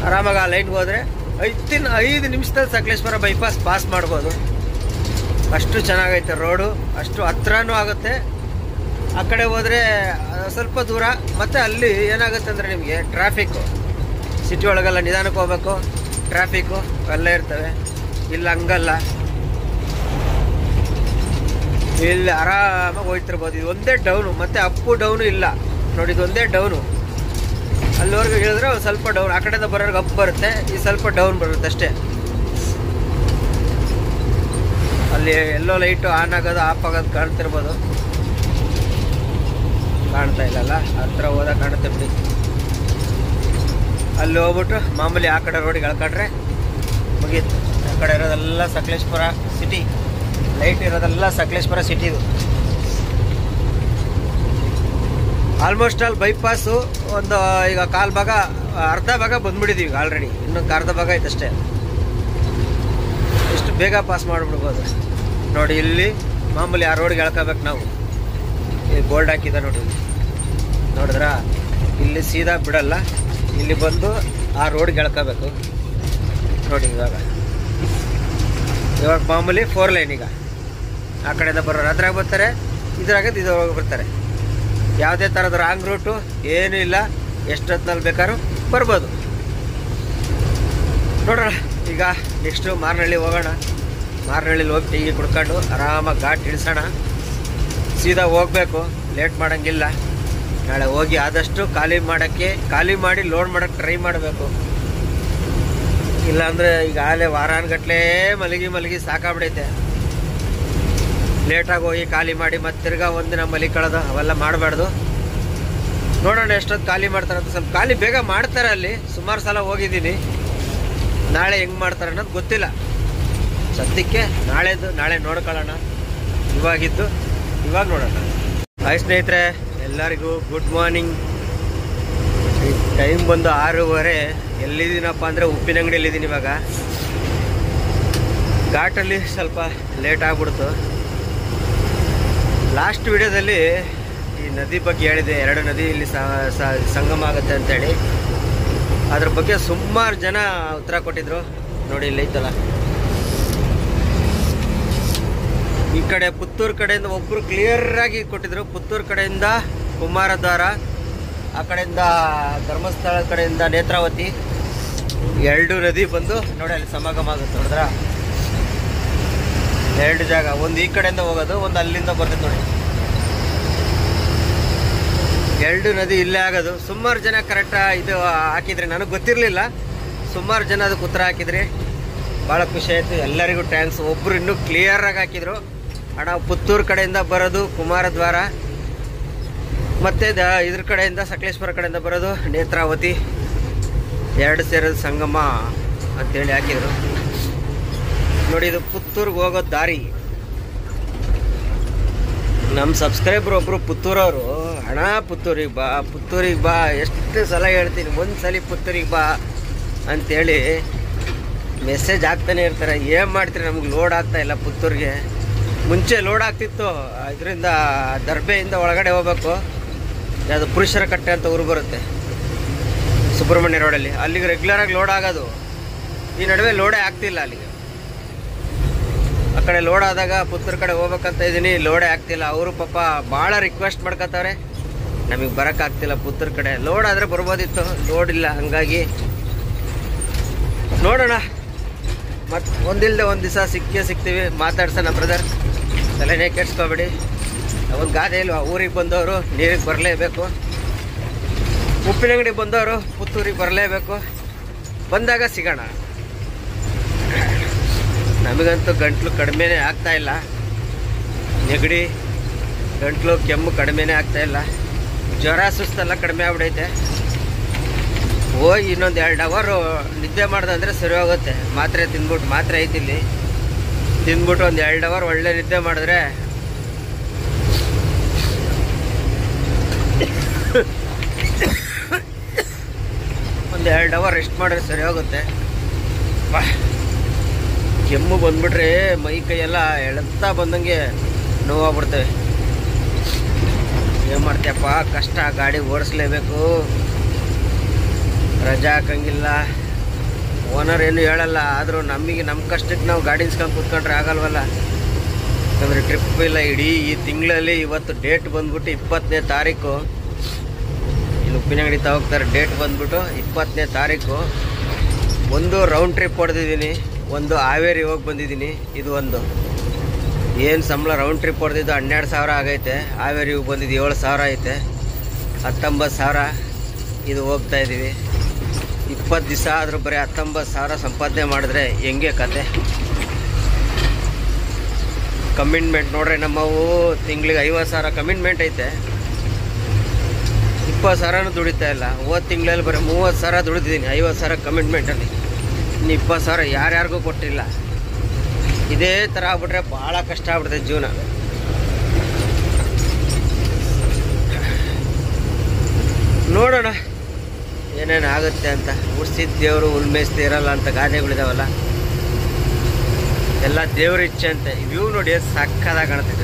ಆರಾಮಾಗಿ ಆ ಲೈನ್ಗೆ ಹೋದರೆ ಐದಿನ ಐದು ನಿಮಿಷದಲ್ಲಿ ಸಕಲೇಶ್ವರ ಬೈಪಾಸ್ ಪಾಸ್ ಮಾಡ್ಬೋದು. ಅಷ್ಟು ಚೆನ್ನಾಗೈತೆ ರೋಡು, ಅಷ್ಟು ಹತ್ರನೂ ಆಗುತ್ತೆ. ಆ ಕಡೆ ಹೋದರೆ ಸ್ವಲ್ಪ ದೂರ, ಮತ್ತು ಅಲ್ಲಿ ಏನಾಗುತ್ತೆ ಅಂದರೆ ನಿಮಗೆ ಟ್ರಾಫಿಕ್ಕು, ಸಿಟಿ ಒಳಗೆಲ್ಲ ನಿಧಾನಕ್ಕೆ ಹೋಗ್ಬೇಕು, ಟ್ರಾಫಿಕ್ಕು ಎಲ್ಲ ಇರ್ತವೆ. ಇಲ್ಲ ಹಂಗಲ್ಲ, ಇಲ್ಲಿ ಆರಾಮಾಗಿ ಹೋಗ್ತಿರ್ಬೋದು. ಇದು ಒಂದೇ ಡೌನು, ಮತ್ತು ಅಪ್ಪು ಡೌನು ಇಲ್ಲ ನೋಡಿ, ಇದು ಒಂದೇ ಡೌನು. ಅಲ್ಲಿವರೆಗೂ ಹೇಳಿದ್ರೆ ಒಂದು ಸ್ವಲ್ಪ ಡೌನ್, ಆ ಕಡೆಯಿಂದ ಬರೋರ್ಗೆ ಅಪ್ ಬರುತ್ತೆ, ಈ ಸ್ವಲ್ಪ ಡೌನ್ ಬರುತ್ತೆ ಅಷ್ಟೇ. ಅಲ್ಲಿ ಎಲ್ಲೋ ಲೈಟು ಆನ್ ಆಗೋದು ಆಫ್ ಆಗೋದು ಕಾಣ್ತಿರ್ಬೋದು, ಕಾಣ್ತಾ ಇಲ್ಲಲ್ಲ, ಹತ್ರ ಹೋದಾಗ ಕಾಣುತ್ತೆ ಬಿಡಿ. ಅಲ್ಲಿ ಹೋಗ್ಬಿಟ್ಟು ಮಾಮೂಲಿ ಆ ಕಡೆ ರೋಡಿಗೆ ಎಳ್ಕೊಂಡ್ರೆ ಮುಗೀತು. ಆ ಕಡೆ ಇರೋದೆಲ್ಲ ಸಕಲೇಶ್ಪುರ ಸಿಟಿ, ಲೈಟ್ ಇರೋದೆಲ್ಲ ಸಕಲೇಶ್ಪುರ ಸಿಟಿದು. ಆಲ್ಮೋಸ್ಟ್ ಆಲ್ ಬೈಪಾಸು ಒಂದು ಈಗ ಕಾಲು ಭಾಗ, ಅರ್ಧ ಭಾಗ ಬಂದ್ಬಿಟ್ಟಿದ್ದೀವಿ ಆಲ್ರೆಡಿ, ಇನ್ನೊಂದು ಅರ್ಧ ಭಾಗ ಐತಷ್ಟೇ. ಎಷ್ಟು ಬೇಗ ಪಾಸ್ ಮಾಡಿಬಿಡ್ಬೋದು ನೋಡಿ. ಇಲ್ಲಿ ಮಾಮೂಲಿ ಆ ರೋಡ್ಗೆ ಎಳ್ಕೋಬೇಕು ನಾವು. ಇಲ್ಲಿ ಬೋರ್ಡ್ ಹಾಕಿದ ನೋಡಿ, ನೋಡಿದ್ರಾ? ಇಲ್ಲಿ ಸೀದಾ ಬಿಡಲ್ಲ, ಇಲ್ಲಿ ಬಂದು ಆ ರೋಡ್ಗೆ ಎಳ್ಕೋಬೇಕು ನೋಡಿ. ಇವಾಗ ಇವಾಗ ಮಾಮೂಲಿ ಫೋರ್ ಲೈನ್, ಈಗ ಆ ಕಡೆಯಿಂದ ಬರೋರು ಅದ್ರಾಗ ಬರ್ತಾರೆ, ಇದ್ರಾಗದು ಇದು ಬರ್ತಾರೆ. ಯಾವುದೇ ಥರದ ರಾಂಗ್ ರೂಟು ಏನೂ ಇಲ್ಲ, ಎಷ್ಟೊತ್ತಿನಲ್ಲಿ ಬೇಕಾದ್ರೂ ಬರ್ಬೋದು. ನೋಡೋಣ ಈಗ ನೆಕ್ಸ್ಟು ಮಾರನಹಳ್ಳಿ ಹೋಗೋಣ. ಮಾರನಹಳ್ಳಿಲಿ ಹೋಗಿ ಟೀ ಕುಡ್ಕೊಂಡು ಆರಾಮಾಗಿ ಘಾಟ್ ಇಳಿಸೋಣ. ಸೀದಾ ಹೋಗಬೇಕು, ಲೇಟ್ ಮಾಡೋಂಗಿಲ್ಲ. ನಾಳೆ ಹೋಗಿ ಆದಷ್ಟು ಖಾಲಿ ಮಾಡೋಕ್ಕೆ, ಖಾಲಿ ಮಾಡಿ ಲೋಡ್ ಮಾಡೋಕ್ಕೆ ಟ್ರೈ ಮಾಡಬೇಕು. ಇಲ್ಲಾಂದರೆ ಈಗ ಆಲೇ ವಾರಾನ್ಗಟ್ಲೆ ಮಲಗಿ ಮಲಗಿ ಸಾಕಾಗ್ಬಿಡೈತೆ. ಲೇಟಾಗಿ ಹೋಗಿ ಖಾಲಿ ಮಾಡಿ ಮತ್ತೆ ತಿರ್ಗಾ ಒಂದಿನ ಮಲಿಕೊಳ್ಳೋದು ಅವೆಲ್ಲ ಮಾಡಬಾರ್ದು. ನೋಡೋಣ ಎಷ್ಟೊತ್ತು ಖಾಲಿ ಮಾಡ್ತಾರೆ ಅಂತ. ಸ್ವಲ್ಪ ಖಾಲಿ ಬೇಗ ಮಾಡ್ತಾರೆ ಅಲ್ಲಿ, ಸುಮಾರು ಸಲ ಹೋಗಿದ್ದೀನಿ. ನಾಳೆ ಹೆಂಗೆ ಮಾಡ್ತಾರೆ ಅನ್ನೋದು ಗೊತ್ತಿಲ್ಲ. ಸದ್ಯಕ್ಕೆ ನಾಳೆದು ನಾಳೆ ನೋಡ್ಕೊಳ್ಳೋಣ, ಇವಾಗಿದ್ದು ಇವಾಗ ನೋಡೋಣ. ಹಾಯ್ ಸ್ನೇಹಿತರೆ, ಎಲ್ಲರಿಗೂ ಗುಡ್ ಮಾರ್ನಿಂಗ್. ಟೈಮ್ ಬಂದು ಆರೂವರೆ. ಎಲ್ಲಿದ್ದೀನಪ್ಪ ಅಂದರೆ ಉಪ್ಪಿನಂಗಡಿಯಲ್ಲಿದ್ದೀನಿ ಇವಾಗ. ಘಾಟಲ್ಲಿ ಸ್ವಲ್ಪ ಲೇಟ್ ಆಗ್ಬಿಡ್ತು. ಲಾಸ್ಟ್ ವಿಡಿಯೋದಲ್ಲಿ ಈ ನದಿ ಬಗ್ಗೆ ಹೇಳಿದೆ, ಎರಡು ನದಿ ಇಲ್ಲಿ ಸಂಗಮ ಆಗುತ್ತೆ ಅಂತೇಳಿ. ಅದ್ರ ಬಗ್ಗೆ ಸುಮಾರು ಜನ ಉತ್ತರ ಕೊಟ್ಟಿದ್ರು ನೋಡಿ. ಇಲ್ಲಿ ಐತಲ್ಲ, ಈ ಕಡೆ ಪುತ್ತೂರು ಕಡೆಯಿಂದ ಒಬ್ಬರು ಕ್ಲಿಯರಾಗಿ ಕೊಟ್ಟಿದ್ರು. ಪುತ್ತೂರು ಕಡೆಯಿಂದ ಕುಮಾರಧಾರ, ಆ ಕಡೆಯಿಂದ ಧರ್ಮಸ್ಥಳ ಕಡೆಯಿಂದ ನೇತ್ರಾವತಿ, ಎರಡು ನದಿ ಬಂದು ನೋಡಿ ಅಲ್ಲಿ ಸಮಾಗಮ ಆಗುತ್ತೆ. ನೋಡಿದ್ರ ಎರಡು ಜಾಗ, ಒಂದು ಈ ಕಡೆಯಿಂದ ಹೋಗೋದು, ಒಂದು ಅಲ್ಲಿಂದ ಬರ್ತೈತೆ ನೋಡಿ. ಎರಡು ನದಿ ಇಲ್ಲೇ ಆಗೋದು. ಸುಮಾರು ಜನ ಕರೆಕ್ಟ್ ಇದು ಹಾಕಿದ್ರಿ, ನನಗೆ ಗೊತ್ತಿರಲಿಲ್ಲ. ಸುಮಾರು ಜನ ಅದಕ್ಕೆ ಉತ್ತರ ಹಾಕಿದ್ರಿ, ಭಾಳ ಖುಷಿ ಆಯಿತು. ಎಲ್ಲರಿಗೂ ಥ್ಯಾಂಕ್ಸ್. ಒಬ್ಬರು ಇನ್ನೂ ಕ್ಲಿಯರಾಗಿ ಹಾಕಿದ್ರು, ಅಣ್ಣ ಪುತ್ತೂರು ಕಡೆಯಿಂದ ಬರೋದು ಕುಮಾರದ್ವಾರ, ಮತ್ತು ದ ಇದ್ರ ಕಡೆಯಿಂದ ಸಕಲೇಶ್ವರ ಕಡೆಯಿಂದ ಬರೋದು ನೇತ್ರಾವತಿ, ಎರಡು ಸೇರೋದು ಸಂಗಮ ಅಂತೇಳಿ ಹಾಕಿದರು ನೋಡಿ. ಇದು ಪುತ್ತೂರಿಗೆ ಹೋಗೋ ದಾರಿ. ನಮ್ಮ ಸಬ್ಸ್ಕ್ರೈಬರ್ ಒಬ್ಬರು ಪುತ್ತೂರವರು, ಅಣ್ಣ ಪುತ್ತೂರಿಗೆ ಬಾ, ಪುತ್ತೂರಿಗೆ ಬಾ, ಎಷ್ಟು ಸಲ ಹೇಳ್ತೀನಿ, ಒಂದು ಸಲ ಪುತ್ತೂರಿಗೆ ಬಾ ಅಂಥೇಳಿ ಮೆಸೇಜ್ ಆಗ್ತಾನೆ ಇರ್ತಾರೆ. ಏನು ಮಾಡ್ತೀರಿ, ನಮ್ಗೆ ಲೋಡ್ ಆಗ್ತಾ ಇಲ್ಲ ಪುತ್ತೂರಿಗೆ. ಮುಂಚೆ ಲೋಡ್ ಆಗ್ತಿತ್ತು, ಇದರಿಂದ ದರ್ಬೆಯಿಂದ ಒಳಗಡೆ ಹೋಗ್ಬೇಕು. ಯಾವುದು ಪುರುಷರ ಕಟ್ಟೆ ಅಂತ ಊರು ಬರುತ್ತೆ ಸುಬ್ರಹ್ಮಣ್ಯ ರೋಡಲ್ಲಿ, ಅಲ್ಲಿಗೆ ರೆಗ್ಯುಲರಾಗಿ ಲೋಡ್ ಆಗೋದು. ಈ ನಡುವೆ ಲೋಡೇ ಆಗ್ತಿಲ್ಲ ಅಲ್ಲಿಗೆ. ಆ ಕಡೆ ಲೋಡ್ ಆದಾಗ ಪುತ್ತೂರು ಕಡೆ ಹೋಗ್ಬೇಕಂತ ಇದ್ದೀನಿ, ಲೋಡೇ ಆಗ್ತಿಲ್ಲ. ಅವರು ಪಾಪ ಭಾಳ ರಿಕ್ವೆಸ್ಟ್ ಮಾಡ್ಕೊತಾರೆ, ನಮಗೆ ಬರೋಕ್ಕಾಗ್ತಿಲ್ಲ ಪುತ್ತೂರು ಕಡೆ. ಲೋಡ್ ಆದರೆ ಬರ್ಬೋದಿತ್ತು, ಲೋಡ್ ಇಲ್ಲ. ಹಾಗಾಗಿ ನೋಡೋಣ, ಮತ್ತು ಒಂದಿಲ್ಲದೆ ಒಂದು ದಿವಸ ಸಿಕ್ಕೇ ಸಿಗ್ತೀವಿ. ಮಾತಾಡ್ಸೋಣ ಬ್ರದರ್, ತಲೆನೇ ಕೆಡ್ಸ್ಕೊಬೇಡಿ. ಒಂದು ಗಾದೆ ಇಲ್ವಾ, ಊರಿಗೆ ಬಂದವರು ನೀರಿಗೆ ಬರಲೇಬೇಕು, ಉಪ್ಪಿನಂಗಡಿ ಬಂದವರು ಪುತ್ತೂರಿಗೆ ಬರಲೇಬೇಕು. ಬಂದಾಗ ಸಿಗೋಣ. ನಮಗಂತೂ ಗಂಟ್ಲು ಕಡಿಮೆನೇ ಆಗ್ತಾಯಿಲ್ಲ, ನೆಗಡಿ ಗಂಟ್ಲು ಕೆಮ್ಮು ಕಡಿಮೆನೇ ಆಗ್ತಾಯಿಲ್ಲ, ಜ್ವರ ಸುಸ್ತೆಲ್ಲ ಕಡಿಮೆ ಆಗ್ಬಿಡೈತೆ. ಹೋಗಿ ಇನ್ನೊಂದು ಎರಡು ಅವರು ನಿದ್ದೆ ಮಾಡ್ದಂದರೆ ಸರಿ ಹೋಗುತ್ತೆ. ಮಾತ್ರೆ ತಿಂದ್ಬಿಟ್ಟು, ಮಾತ್ರೆ ಐತಿಲ್ಲಿ ತಿಂದ್ಬಿಟ್ಟು ಒಂದು ಎರಡು ಅವರ್ ಒಳ್ಳೆ ನಿದ್ದೆ ಮಾಡಿದ್ರೆ ಒಂದು ಎರಡು ಅವರ್ ರೆಸ್ಟ್ ಮಾಡಿದ್ರೆ ಸರಿ ಹೋಗುತ್ತೆ. ಬಾ, ಕೆಮ್ಮು ಬಂದ್ಬಿಟ್ರೆ ಮೈ ಕೈಯೆಲ್ಲ ಎಳ್ತಾ ಬಂದಂಗೆ ನೋವಾಗ್ಬಿಡ್ತೇವೆ. ಏನು ಮಾಡ್ತೀಯಪ್ಪ, ಕಷ್ಟ. ಗಾಡಿ ಓಡಿಸ್ಲೇಬೇಕು, ರಜಾ ಹಾಕಂಗಿಲ್ಲ, ಓನರ್ ಏನು ಹೇಳಲ್ಲ, ಆದರೂ ನಮಗೆ ನಮ್ಮ ಕಷ್ಟಕ್ಕೆ ನಾವು ಗಾಡಿ ಇಸ್ಕೊಂಡು ಕೂತ್ಕೊಂಡ್ರೆ ಆಗಲ್ವಲ್ಲ. ಯಾಕಂದರೆ ಟ್ರಿಪ್ ಇಲ್ಲ. ಇಡೀ ಈ ತಿಂಗಳಲ್ಲಿ ಇವತ್ತು ಡೇಟ್ ಬಂದ್ಬಿಟ್ಟು ಇಪ್ಪತ್ತನೇ ತಾರೀಕು. ಇಲ್ಲಿ ಉಪ್ಪಿನಂಗಡಿ ಹೋಗ್ತಾರೆ. ಡೇಟ್ ಬಂದ್ಬಿಟ್ಟು ಇಪ್ಪತ್ತನೇ ತಾರೀಕು. ಒಂದು ರೌಂಡ್ ಟ್ರಿಪ್ ಹೊಡೆದಿದ್ದೀನಿ, ಒಂದು ಹಾವೇರಿ ಹೋಗಿ ಬಂದಿದ್ದೀನಿ. ಇದು ಒಂದು ಏನು ಸಂಬಳ ರೌಂಡ್ ಟ್ರಿಪ್ ಹೊಡೆದಿದ್ದು ಹನ್ನೆರಡು ಸಾವಿರ ಆಗೈತೆ. ಹಾವೇರಿಗೆ ಬಂದಿದ್ದು ಏಳು ಸಾವಿರ ಐತೆ, ಹತ್ತೊಂಬತ್ತು ಸಾವಿರ ಇದು ಹೋಗ್ತಾ ಇದ್ದೀವಿ. ಇಪ್ಪತ್ತು ದಿವಸ ಆದರೂ ಬರೀ ಹತ್ತೊಂಬತ್ತು ಸಾವಿರ ಸಂಪಾದನೆ ಮಾಡಿದ್ರೆ ಹೆಂಗೆ ಕತೆ. ಕಮಿಟ್ಮೆಂಟ್ ನೋಡ್ರಿ, ನಮ್ಮವು ತಿಂಗಳಿಗೆ ಐವತ್ತು ಸಾವಿರ ಕಮಿಟ್ಮೆಂಟ್ ಐತೆ. ಇಪ್ಪತ್ತು ಸಾವಿರನೂ ದುಡಿತಾ ಇಲ್ಲ. ಹೋದ ತಿಂಗಳಲ್ಲಿ ಬರೀ ಮೂವತ್ತು ಸಾವಿರ ದುಡಿದಿದ್ದೀನಿ ಐವತ್ತು ಸಾವಿರ ಕಮಿಟ್ಮೆಂಟಲ್ಲಿ. ಇನ್ನು ಇಪ್ಪತ್ತು ಸಾವಿರ ಯಾರ್ಯಾರಿಗೂ ಕೊಟ್ಟಿಲ್ಲ. ಇದೇ ಥರ ಆಗ್ಬಿಟ್ರೆ ಭಾಳ ಕಷ್ಟ ಆಗ್ಬಿಡ್ತೈತೆ ಜೀವನ. ನೋಡೋಣ ಏನೇನು ಆಗುತ್ತೆ ಅಂತ. ಉಡ್ಸಿದ ದೇವರು ಉಳ್ಮೇಸ್ತಿ ಇರಲ್ಲ ಅಂತ ಗಾದೆಗಳಿದಾವಲ್ಲ, ಎಲ್ಲ ದೇವ್ರ ಇಚ್ಛೆ ಅಂತೆ. ವ್ಯೂ ನೋಡಿ ಎಷ್ಟು ಸಕ್ಕದಾಗಿ ಕಾಣ್ತೈತೆ.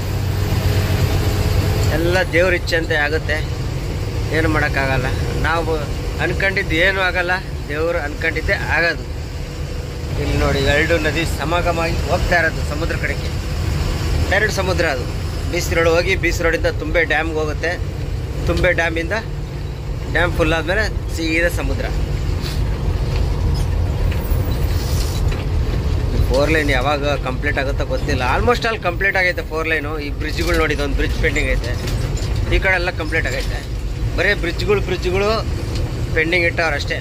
ಎಲ್ಲ ದೇವ್ರ ಇಚ್ಛೆ ಅಂತೆ ಆಗುತ್ತೆ, ಏನು ಮಾಡೋಕ್ಕಾಗಲ್ಲ. ನಾವು ಅನ್ಕೊಂಡಿದ್ದು ಏನೂ ಆಗಲ್ಲ, ದೇವರು ಅನ್ಕೊಂಡಿದ್ದೆ ಆಗೋದು. ಇಲ್ಲಿ ನೋಡಿ ಎರಡು ನದಿ ಸಮಾಗಮವಾಗಿ ಹೋಗ್ತಾ ಇರೋದು ಸಮುದ್ರ ಕಡೆಗೆ. ಎರಡು ಸಮುದ್ರ ಅದು. ಬೀಚ್ ರೋಡ್ ಹೋಗಿ ಬೀಚ್ ರೋಡಿಂದ ತುಂಬೆ ಡ್ಯಾಮ್ಗೆ ಹೋಗುತ್ತೆ. ತುಂಬೆ ಡ್ಯಾಮಿಂದ ಡ್ಯಾಮ್ ಫುಲ್ ಆದಮೇಲೆ ಸೀದಾ ಸಮುದ್ರ. ಫೋರ್ ಲೈನ್ ಯಾವಾಗ ಕಂಪ್ಲೀಟ್ ಆಗುತ್ತೋ ಗೊತ್ತಿಲ್ಲ. ಆಲ್ಮೋಸ್ಟ್ ಆಲ್ ಕಂಪ್ಲೀಟ್ ಆಗೈತೆ ಫೋರ್ ಲೈನು. ಈ ಬ್ರಿಡ್ಜ್ಗಳು ನೋಡಿದ್ದು ಒಂದು ಬ್ರಿಡ್ಜ್ ಪೆಂಡಿಂಗ್ ಐತೆ. ಈ ಕಡೆ ಎಲ್ಲ ಕಂಪ್ಲೀಟ್ ಆಗೈತೆ. ಬರೀ ಬ್ರಿಡ್ಜ್ಗಳು ಬ್ರಿಡ್ಜ್ಗಳು ಪೆಂಡಿಂಗ್ ಇಟ್ಟವ್ರಷ್ಟೇ.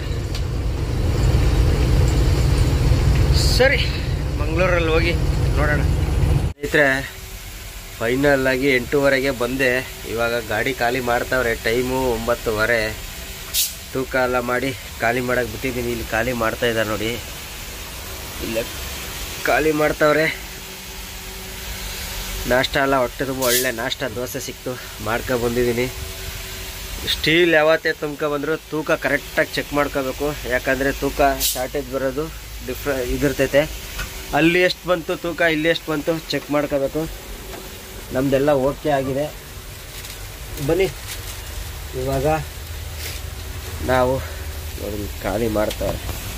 ಸರಿ, ಮಂಗಳೂರಲ್ಲಿ ಹೋಗಿ ನೋಡೋಣ. ಸ್ನೇಹಿತರೆ, ಫೈನಲ್ ಆಗಿ ಎಂಟೂವರೆಗೆ ಬಂದೆ. ಇವಾಗ ಗಾಡಿ ಖಾಲಿ ಮಾಡ್ತಾವ್ರೆ. ಟೈಮು ಒಂಬತ್ತುವರೆ. ತೂಕ ಎಲ್ಲ ಮಾಡಿ ಖಾಲಿ ಮಾಡೋಕ್ಕೆ ಬಿಟ್ಟಿದ್ದೀನಿ. ಇಲ್ಲಿ ಖಾಲಿ ಮಾಡ್ತಾ ಇದ್ದಾರೆ ನೋಡಿ, ಇಲ್ಲೇ ಖಾಲಿ ಮಾಡ್ತಾವ್ರೆ. ನಾಷ್ಟ ಎಲ್ಲ ಹೊಟ್ಟೆ ತುಂಬ ಒಳ್ಳೆ ನಾಷ್ಟ ದೋಸೆ ಸಿಕ್ತು, ಮಾಡ್ಕೊ ಬಂದಿದ್ದೀನಿ. ಸ್ಟೀಲ್ ಯಾವತ್ತೇ ತುಂಬ್ಕೊ ಬಂದರೂ ತೂಕ ಕರೆಕ್ಟಾಗಿ ಚೆಕ್ ಮಾಡ್ಕೋಬೇಕು. ಯಾಕಂದರೆ ತೂಕ ಶಾರ್ಟೇಜ್ ಬರೋದು ಡಿಫ್ರ ಇದಿರ್ತೈತೆ. ಅಲ್ಲಿ ಎಷ್ಟು ಬಂತು ತೂಕ, ಇಲ್ಲಿ ಎಷ್ಟು ಬಂತು ಚೆಕ್ ಮಾಡ್ಕೋಬೇಕು. ನಮ್ಮದೆಲ್ಲ ಓಕೆ ಆಗಿದೆ. ಬನ್ನಿ ಇವಾಗ ನಾವು ನೋಡಿ ಖಾಲಿ ಮಾಡ್ತಾರೆ.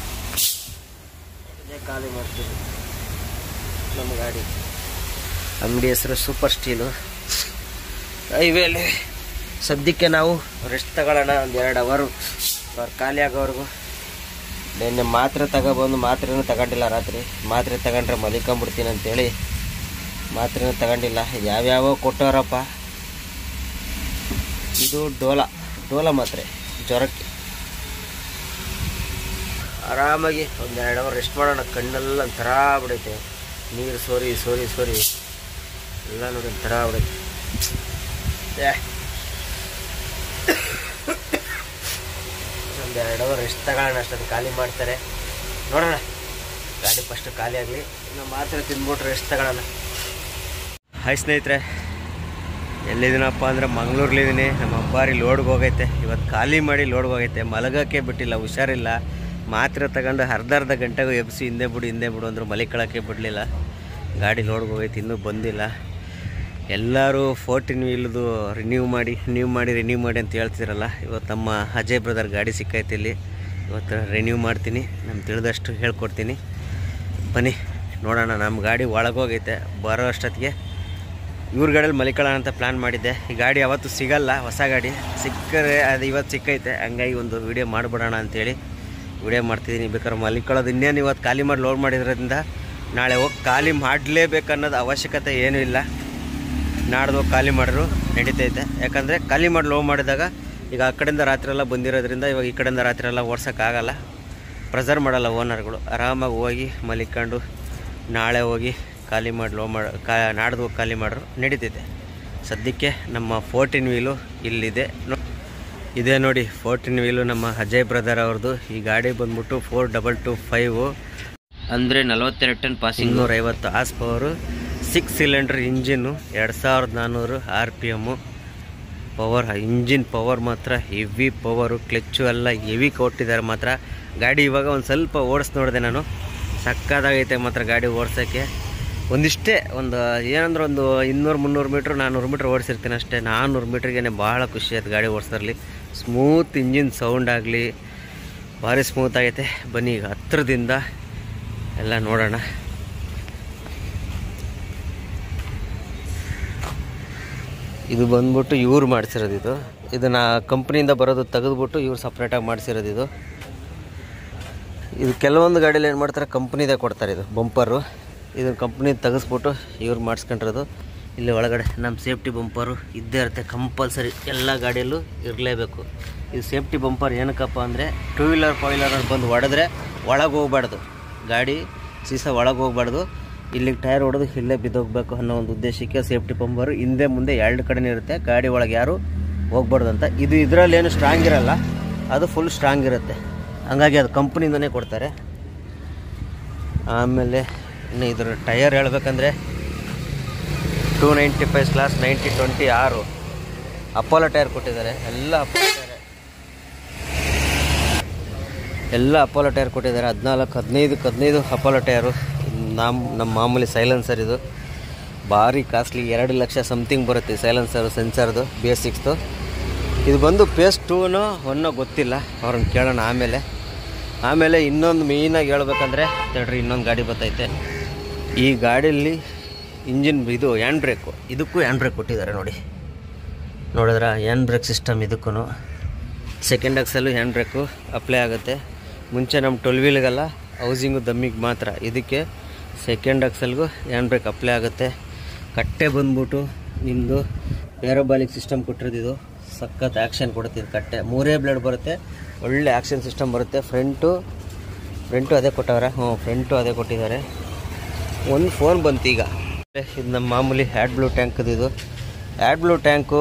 ಖಾಲಿ ಮಾಡ್ತೀವಿ ನಮ್ಮ ಗಾಡಿ. ಅಂಗಡಿ ಹೆಸರು ಸೂಪರ್ ಸ್ಟೀಲು. ಹೈವೇಲಿ ಸದ್ಯಕ್ಕೆ ನಾವು ರೆಸ್ಟ್ ತಗೊಳ್ಳೋಣ ಒಂದು ಎರಡು ಅವರು ಅವ್ರು ಖಾಲಿ ಆಗೋವರೆಗೂ. ನಿನ್ನೆ ಮಾತ್ರೆ ತಗೊಬಂದು ಮಾತ್ರೆನೂ ತಗೊಂಡಿಲ್ಲ. ರಾತ್ರಿ ಮಾತ್ರೆ ತಗೊಂಡ್ರೆ ಮಲಿಕೊಂಬಿಡ್ತೀನಿ ಅಂತೇಳಿ ಮಾತ್ರೆನೂ ತಗೊಂಡಿಲ್ಲ. ಯಾವ್ಯಾವ ಕೊಟ್ಟವರಪ್ಪ. ಇದು ಡೋಲಾ ಡೋಲಾ ಮಾತ್ರೆ ಜ್ವರಕ್ಕೆ. ಆರಾಮಾಗಿ ಒಂದು ಎರಡು ಅವರ್ ರೆಸ್ಟ್ ಮಾಡೋಣ. ಕಣ್ಣೆಲ್ಲ ಒಂಥರ ಆಗ್ಬಿಡೈತೆ, ನೀರು ಸೋರಿ ಸೋರಿ ಸೋರಿ ಎಲ್ಲ ನೋಡಿ ಒಂಥರ ಆಗ್ಬಿಡೈತೆ. ಒಂದು ಎರಡು ಅವರ್ ರೆಸ್ಟ್ ತಗೊಳ್ಳೋಣ. ಅಷ್ಟೊಂದು ಖಾಲಿ ಮಾಡ್ತಾರೆ, ನೋಡೋಣ. ಗಾಡಿ ಫಸ್ಟು ಖಾಲಿ ಆಗಲಿ, ಇನ್ನು ಮಾತ್ರೆ ತಿಂದ್ಬಿಟ್ರೆ ರೆಸ್ಟ್ ತಗೊಳ್ಳೋಣ. ಹಾಯ್ ಸ್ನೇಹಿತರೆ, ಎಲ್ಲಿದ್ದೀನಪ್ಪ ಅಂದರೆ ಮಂಗ್ಳೂರ್ಲಿದ್ದೀನಿ. ನಮ್ಮ ಅಬ್ಬಾರಿ ಲೋಡ್ಗೆ ಹೋಗೈತೆ. ಇವತ್ತು ಖಾಲಿ ಮಾಡಿ ಲೋಡ್ಗೆ ಹೋಗೈತೆ. ಮಲಗೋಕ್ಕೆ ಬಿಟ್ಟಿಲ್ಲ, ಹುಷಾರಿಲ್ಲ. ಮಾತ್ರೆ ತಗೊಂಡು ಅರ್ಧ ಅರ್ಧ ಗಂಟೆಗೂ ಎಬ್ಸಿ ಹಿಂದೆ ಬಿಡು ಹಿಂದೆ ಬಿಡು ಅಂದರು. ಮಲಿಕೊಳ್ಳೋಕ್ಕೆ ಬಿಡಲಿಲ್ಲ. ಗಾಡಿ ಲೋಡ್ಗೆ ಹೋಗೈತೆ, ಇನ್ನೂ ಬಂದಿಲ್ಲ. ಎಲ್ಲರೂ ಫೋರ್ಟೀನ್ ವೀಲ್ದು ರಿನ್ಯೂ ಮಾಡಿ ರಿನ್ಯೂ ಮಾಡಿ ರಿನ್ಯೂ ಮಾಡಿ ಅಂತ ಹೇಳ್ತಿರಲ್ಲ. ಇವತ್ತು ನಮ್ಮ ಅಜಯ್ ಬ್ರದರ್ ಗಾಡಿ ಸಿಕ್ಕೈತೆ ಇಲ್ಲಿ. ಇವತ್ತು ರಿನ್ಯೂ ಮಾಡ್ತೀನಿ, ನಮ್ಗೆ ತಿಳಿದಷ್ಟು ಹೇಳ್ಕೊಡ್ತೀನಿ. ಬನ್ನಿ ನೋಡೋಣ. ನಮ್ಮ ಗಾಡಿ ಒಳಗೋಗೈತೆ. ಬರೋ ಅಷ್ಟೊತ್ತಿಗೆ ಇವ್ರ ಗಾಡಿಯಲ್ಲಿ ಮಲಿಕೊಳ್ಳೋಣ ಅಂತ ಪ್ಲ್ಯಾನ್ ಮಾಡಿದ್ದೆ. ಈ ಗಾಡಿ ಯಾವತ್ತೂ ಸಿಗಲ್ಲ, ಹೊಸ ಗಾಡಿ. ಸಿಕ್ಕರೆ ಅದು ಇವತ್ತು ಸಿಕ್ಕೈತೆ. ಹಂಗಾಗಿ ಒಂದು ವೀಡಿಯೋ ಮಾಡಿಬಿಡೋಣ ಅಂಥೇಳಿ ವೀಡಿಯೋ ಮಾಡ್ತಿದ್ದೀನಿ. ಬೇಕಾದ್ರೆ ಮಲಿಕೊಳ್ಳೋದು ಇನ್ನೇನು ಇವತ್ತು ಖಾಲಿ ಮಾಡಿ ಲೋಡ್ ಮಾಡಿದ್ರಿಂದ ನಾಳೆ ಹೋಗಿ ಖಾಲಿ ಮಾಡಲೇಬೇಕನ್ನೋದು ಅವಶ್ಯಕತೆ ಏನೂ ಇಲ್ಲ. ನಾಡ್ದು ಹೋಗಿ ಖಾಲಿ ಮಾಡಿದ್ರು ನಡೀತೈತೆ. ಯಾಕಂದರೆ ಖಾಲಿ ಮಾಡಿ ಲೋಡ್ ಮಾಡಿದಾಗ ಈಗ ಆ ಕಡೆಯಿಂದ ರಾತ್ರಿ ಎಲ್ಲ ಬಂದಿರೋದ್ರಿಂದ ಇವಾಗ ಈ ಕಡೆಯಿಂದ ರಾತ್ರಿ ಎಲ್ಲ ಓಡ್ಸೋಕ್ಕಾಗಲ್ಲ. ಪ್ರೆಸರ್ ಮಾಡಲ್ಲ ಓನರ್ಗಳು. ಆರಾಮಾಗಿ ಹೋಗಿ ಮಲಿಕೊಂಡು ನಾಳೆ ಹೋಗಿ ಖಾಲಿ ಮಾಡಿ ಲೋ ಮಾಡಿ ಕಾ ನಾಡ್ದು ಹೋಗಿ ಖಾಲಿ ಮಾಡ್ರು ನಡೀತೈತೆ. ಸದ್ಯಕ್ಕೆ ನಮ್ಮ ಫೋರ್ಟೀನ್ ವೀಲು ಇಲ್ಲಿದೆ. ಇದೇ ನೋಡಿ ಫೋರ್ಟೀನ್ ವೀಲು ನಮ್ಮ ಅಜಯ್ ಬ್ರದರ್ ಅವ್ರದ್ದು. ಈ ಗಾಡಿ ಬಂದ್ಬಿಟ್ಟು ಫೋರ್ ಡಬಲ್ ಟು ಫೈವು ಅಂದರೆ ನಲ್ವತ್ತೆರಡು ಟನ್ ಪಾಸಿಂಗ್, ನೂರ ಐವತ್ತು horse power, six cylinder engine, ಎರಡು ಸಾವಿರದ ನಾನ್ನೂರು R P M. Power engine power ಮಾತ್ರ ಹೆವಿ ಪವರು. ಕ್ಲಚ್ಚು ಎಲ್ಲ ಹೆವಿ ಕೊಟ್ಟಿದ್ದಾರೆ ಮಾತ್ರ. ಗಾಡಿ ಇವಾಗ ಒಂದು ಸ್ವಲ್ಪ ಓಡಿಸ್ ನೋಡಿದೆ ನಾನು, ಸಕ್ಕದಾಗೈತೆ ಮಾತ್ರ ಗಾಡಿ ಓಡಿಸೋಕ್ಕೆ. ಒಂದಿಷ್ಟೇ ಒಂದು ಏನಂದ್ರೆ ಒಂದು ಇನ್ನೂರು ಮುನ್ನೂರು ಮೀಟ್ರ್ ನಾನ್ನೂರು ಮೀಟ್ರ್ ಓಡಿಸಿರ್ತೀನಿ ಅಷ್ಟೇ. ನಾನ್ನೂರು ಮೀಟ್ರಿಗೇ ಭಾಳ ಖುಷಿ ಆಯ್ತು ಗಾಡಿ ಓಡಿಸೋದ್ರಲ್ಲಿ. ಸ್ಮೂತ್ ಇಂಜಿನ್ ಸೌಂಡ್ ಆಗಲಿ, ಭಾರಿ ಸ್ಮೂತ್ ಆಗೈತೆ. ಬನ್ನಿ ಈಗ ಹತ್ರದಿಂದ ಎಲ್ಲ ನೋಡೋಣ. ಇದು ಬಂದ್ಬಿಟ್ಟು ಇವ್ರು ಮಾಡಿಸಿರೋದು. ಇದು ಇದನ್ನು ಕಂಪ್ನಿಯಿಂದ ಬರೋದು ತೆಗೆದುಬಿಟ್ಟು ಇವ್ರು ಸಪ್ರೇಟಾಗಿ ಮಾಡಿಸಿರೋದು. ಇದು ಇದು ಕೆಲವೊಂದು ಗಾಡೀಲಿ ಏನು ಮಾಡ್ತಾರೆ, ಕಂಪ್ನಿದೇ ಕೊಡ್ತಾರೆ. ಇದು ಬಂಪರು ಇದನ್ನು ಕಂಪ್ನಿ ತೆಗೆಸ್ಬಿಟ್ಟು ಇವ್ರು ಮಾಡಿಸ್ಕೊಂಡಿರೋದು. ಇಲ್ಲಿ ಒಳಗಡೆ ನಮ್ಮ ಸೇಫ್ಟಿ ಬಂಪರು ಇದ್ದೇ ಇರುತ್ತೆ, ಕಂಪಲ್ಸರಿ ಎಲ್ಲ ಗಾಡಿಯಲ್ಲೂ ಇರಲೇಬೇಕು. ಇದು ಸೇಫ್ಟಿ ಬಂಪರ್ ಏನಕ್ಕಪ್ಪ ಅಂದರೆ ಟೂ ವೀಲರ್ ಫೋರ್ ವೀಲರ್ ಬಂದು ಹೊಡೆದ್ರೆ ಒಳಗೆ ಹೋಗ್ಬಾರ್ದು, ಗಾಡಿ ಸೀಸ ಒಳಗೆ ಹೋಗ್ಬಾರ್ದು, ಇಲ್ಲಿಗೆ ಟೈರ್ ಹೊಡೆದು ಇಲ್ಲೇ ಬಿದ್ದೋಗ್ಬೇಕು ಅನ್ನೋ ಒಂದು ಉದ್ದೇಶಕ್ಕೆ ಸೇಫ್ಟಿ ಬಂಪರು ಹಿಂದೆ ಮುಂದೆ ಎರಡು ಕಡೆನೇ ಇರುತ್ತೆ, ಗಾಡಿ ಒಳಗೆ ಯಾರು ಹೋಗ್ಬಾರ್ದು ಅಂತ. ಇದು ಇದರಲ್ಲಿ ಏನು ಸ್ಟ್ರಾಂಗ್ ಇರಲ್ಲ, ಅದು ಫುಲ್ ಸ್ಟ್ರಾಂಗ್ ಇರುತ್ತೆ, ಹಂಗಾಗಿ ಅದು ಕಂಪ್ನಿಯಿಂದನೇ ಕೊಡ್ತಾರೆ. ಆಮೇಲೆ ಇನ್ನು ಇದರ ಟೈರ್ ಹೇಳ್ಬೇಕಂದ್ರೆ two ninety five class ninety twenty ಆರು ಅಪೋಲೋ ಟೈರ್ ಕೊಟ್ಟಿದ್ದಾರೆ. ಎಲ್ಲ ಅಪೋಲೋ ಟೈರ್ ಎಲ್ಲ ಅಪೋಲೋ ಟೈರ್ ಕೊಟ್ಟಿದ್ದಾರೆ. ಹದಿನಾಲ್ಕು ಹದಿನೈದಕ್ಕೆ ಹದಿನೈದು ಅಪೋಲೋ ಟೈರು. ನಮ್ಮ ನಮ್ಮ ಮಾಮೂಲಿ ಸೈಲೆನ್ಸರ್ ಇದು ಭಾರಿ ಕಾಸ್ಟ್ಲಿ, ಎರಡು ಲಕ್ಷ ಸಮಥಿಂಗ್ ಬರುತ್ತೆ ಸೈಲೆನ್ಸರು, ಸೆನ್ಸರ್ದು ಬಿ ಎಸ್ ಸಿಕ್ಸ್ದು. ಇದು ಬಂದು ಪೇಸ್ ಟೂನೋ ಒನ್ನೋ ಗೊತ್ತಿಲ್ಲ, ಅವ್ರನ್ನ ಕೇಳೋಣ ಆಮೇಲೆ. ಆಮೇಲೆ ಇನ್ನೊಂದು ಮೇಯ್ನಾಗಿ ಹೇಳ್ಬೇಕಂದ್ರೆ ತಡ್ರಿ, ಇನ್ನೊಂದು ಗಾಡಿ ಬರ್ತೈತೆ. ಈ ಗಾಡೀಲಿ ಇಂಜಿನ್ ಇದು ಹ್ಯಾಂಡ್ ಬ್ರೇಕು, ಇದಕ್ಕೂ ಹ್ಯಾಂಡ್ ಬ್ರೇಕ್ ಕೊಟ್ಟಿದ್ದಾರೆ ನೋಡಿ, ನೋಡಿದ್ರೆ ಹ್ಯಾಂಡ್ ಬ್ರೇಕ್ ಸಿಸ್ಟಮ್. ಇದಕ್ಕೂ ಸೆಕೆಂಡ್ ಎಕ್ಸಲ್ಲೂ ಹ್ಯಾಂಡ್ ಬ್ರೇಕು ಅಪ್ಲೈ ಆಗುತ್ತೆ. ಮುಂಚೆ ನಮ್ಮ ಟ್ವೆಲ್ ವೀಲ್ಗೆಲ್ಲ ಹೌಸಿಂಗು ದಮ್ಮಿಗೆ ಮಾತ್ರ, ಇದಕ್ಕೆ ಸೆಕೆಂಡ್ ಎಕ್ಸಲ್ಗೂ ಹ್ಯಾಂಡ್ ಬ್ರೇಕ್ ಅಪ್ಲೈ ಆಗುತ್ತೆ. ಕಟ್ಟೆ ಬಂದ್ಬಿಟ್ಟು ನಿಮ್ಮದು ಪ್ಯಾರಾಬಾಲಿಕ್ ಸಿಸ್ಟಮ್ ಕೊಟ್ಟಿರೋದು. ಇದು ಸಖತ್ ಆ್ಯಕ್ಷನ್ ಕೊಡುತ್ತೆ. ಇದು ಕಟ್ಟೆ ಮೂರೇ ಬ್ಲೇಡ್ ಬರುತ್ತೆ, ಒಳ್ಳೆ ಆ್ಯಕ್ಷನ್ ಸಿಸ್ಟಮ್ ಬರುತ್ತೆ. ಫ್ರಂಟು ಫ್ರಂಟು ಅದೇ ಕೊಟ್ಟವ್ರೆ, ಹ್ಞೂ ಫ್ರಂಟು ಅದೇ ಕೊಟ್ಟಿದ್ದಾರೆ. ಒಂದು ಫೋನ್ ಬಂತು ಈಗ, ಇದು ನಮ್ಮ ಮಾಮೂಲಿ ಆ್ಯಡ್ ಬ್ಲೂ ಟ್ಯಾಂಕ್ದು. ಇದು ಆ್ಯಡ್ ಬ್ಲೂ ಟ್ಯಾಂಕು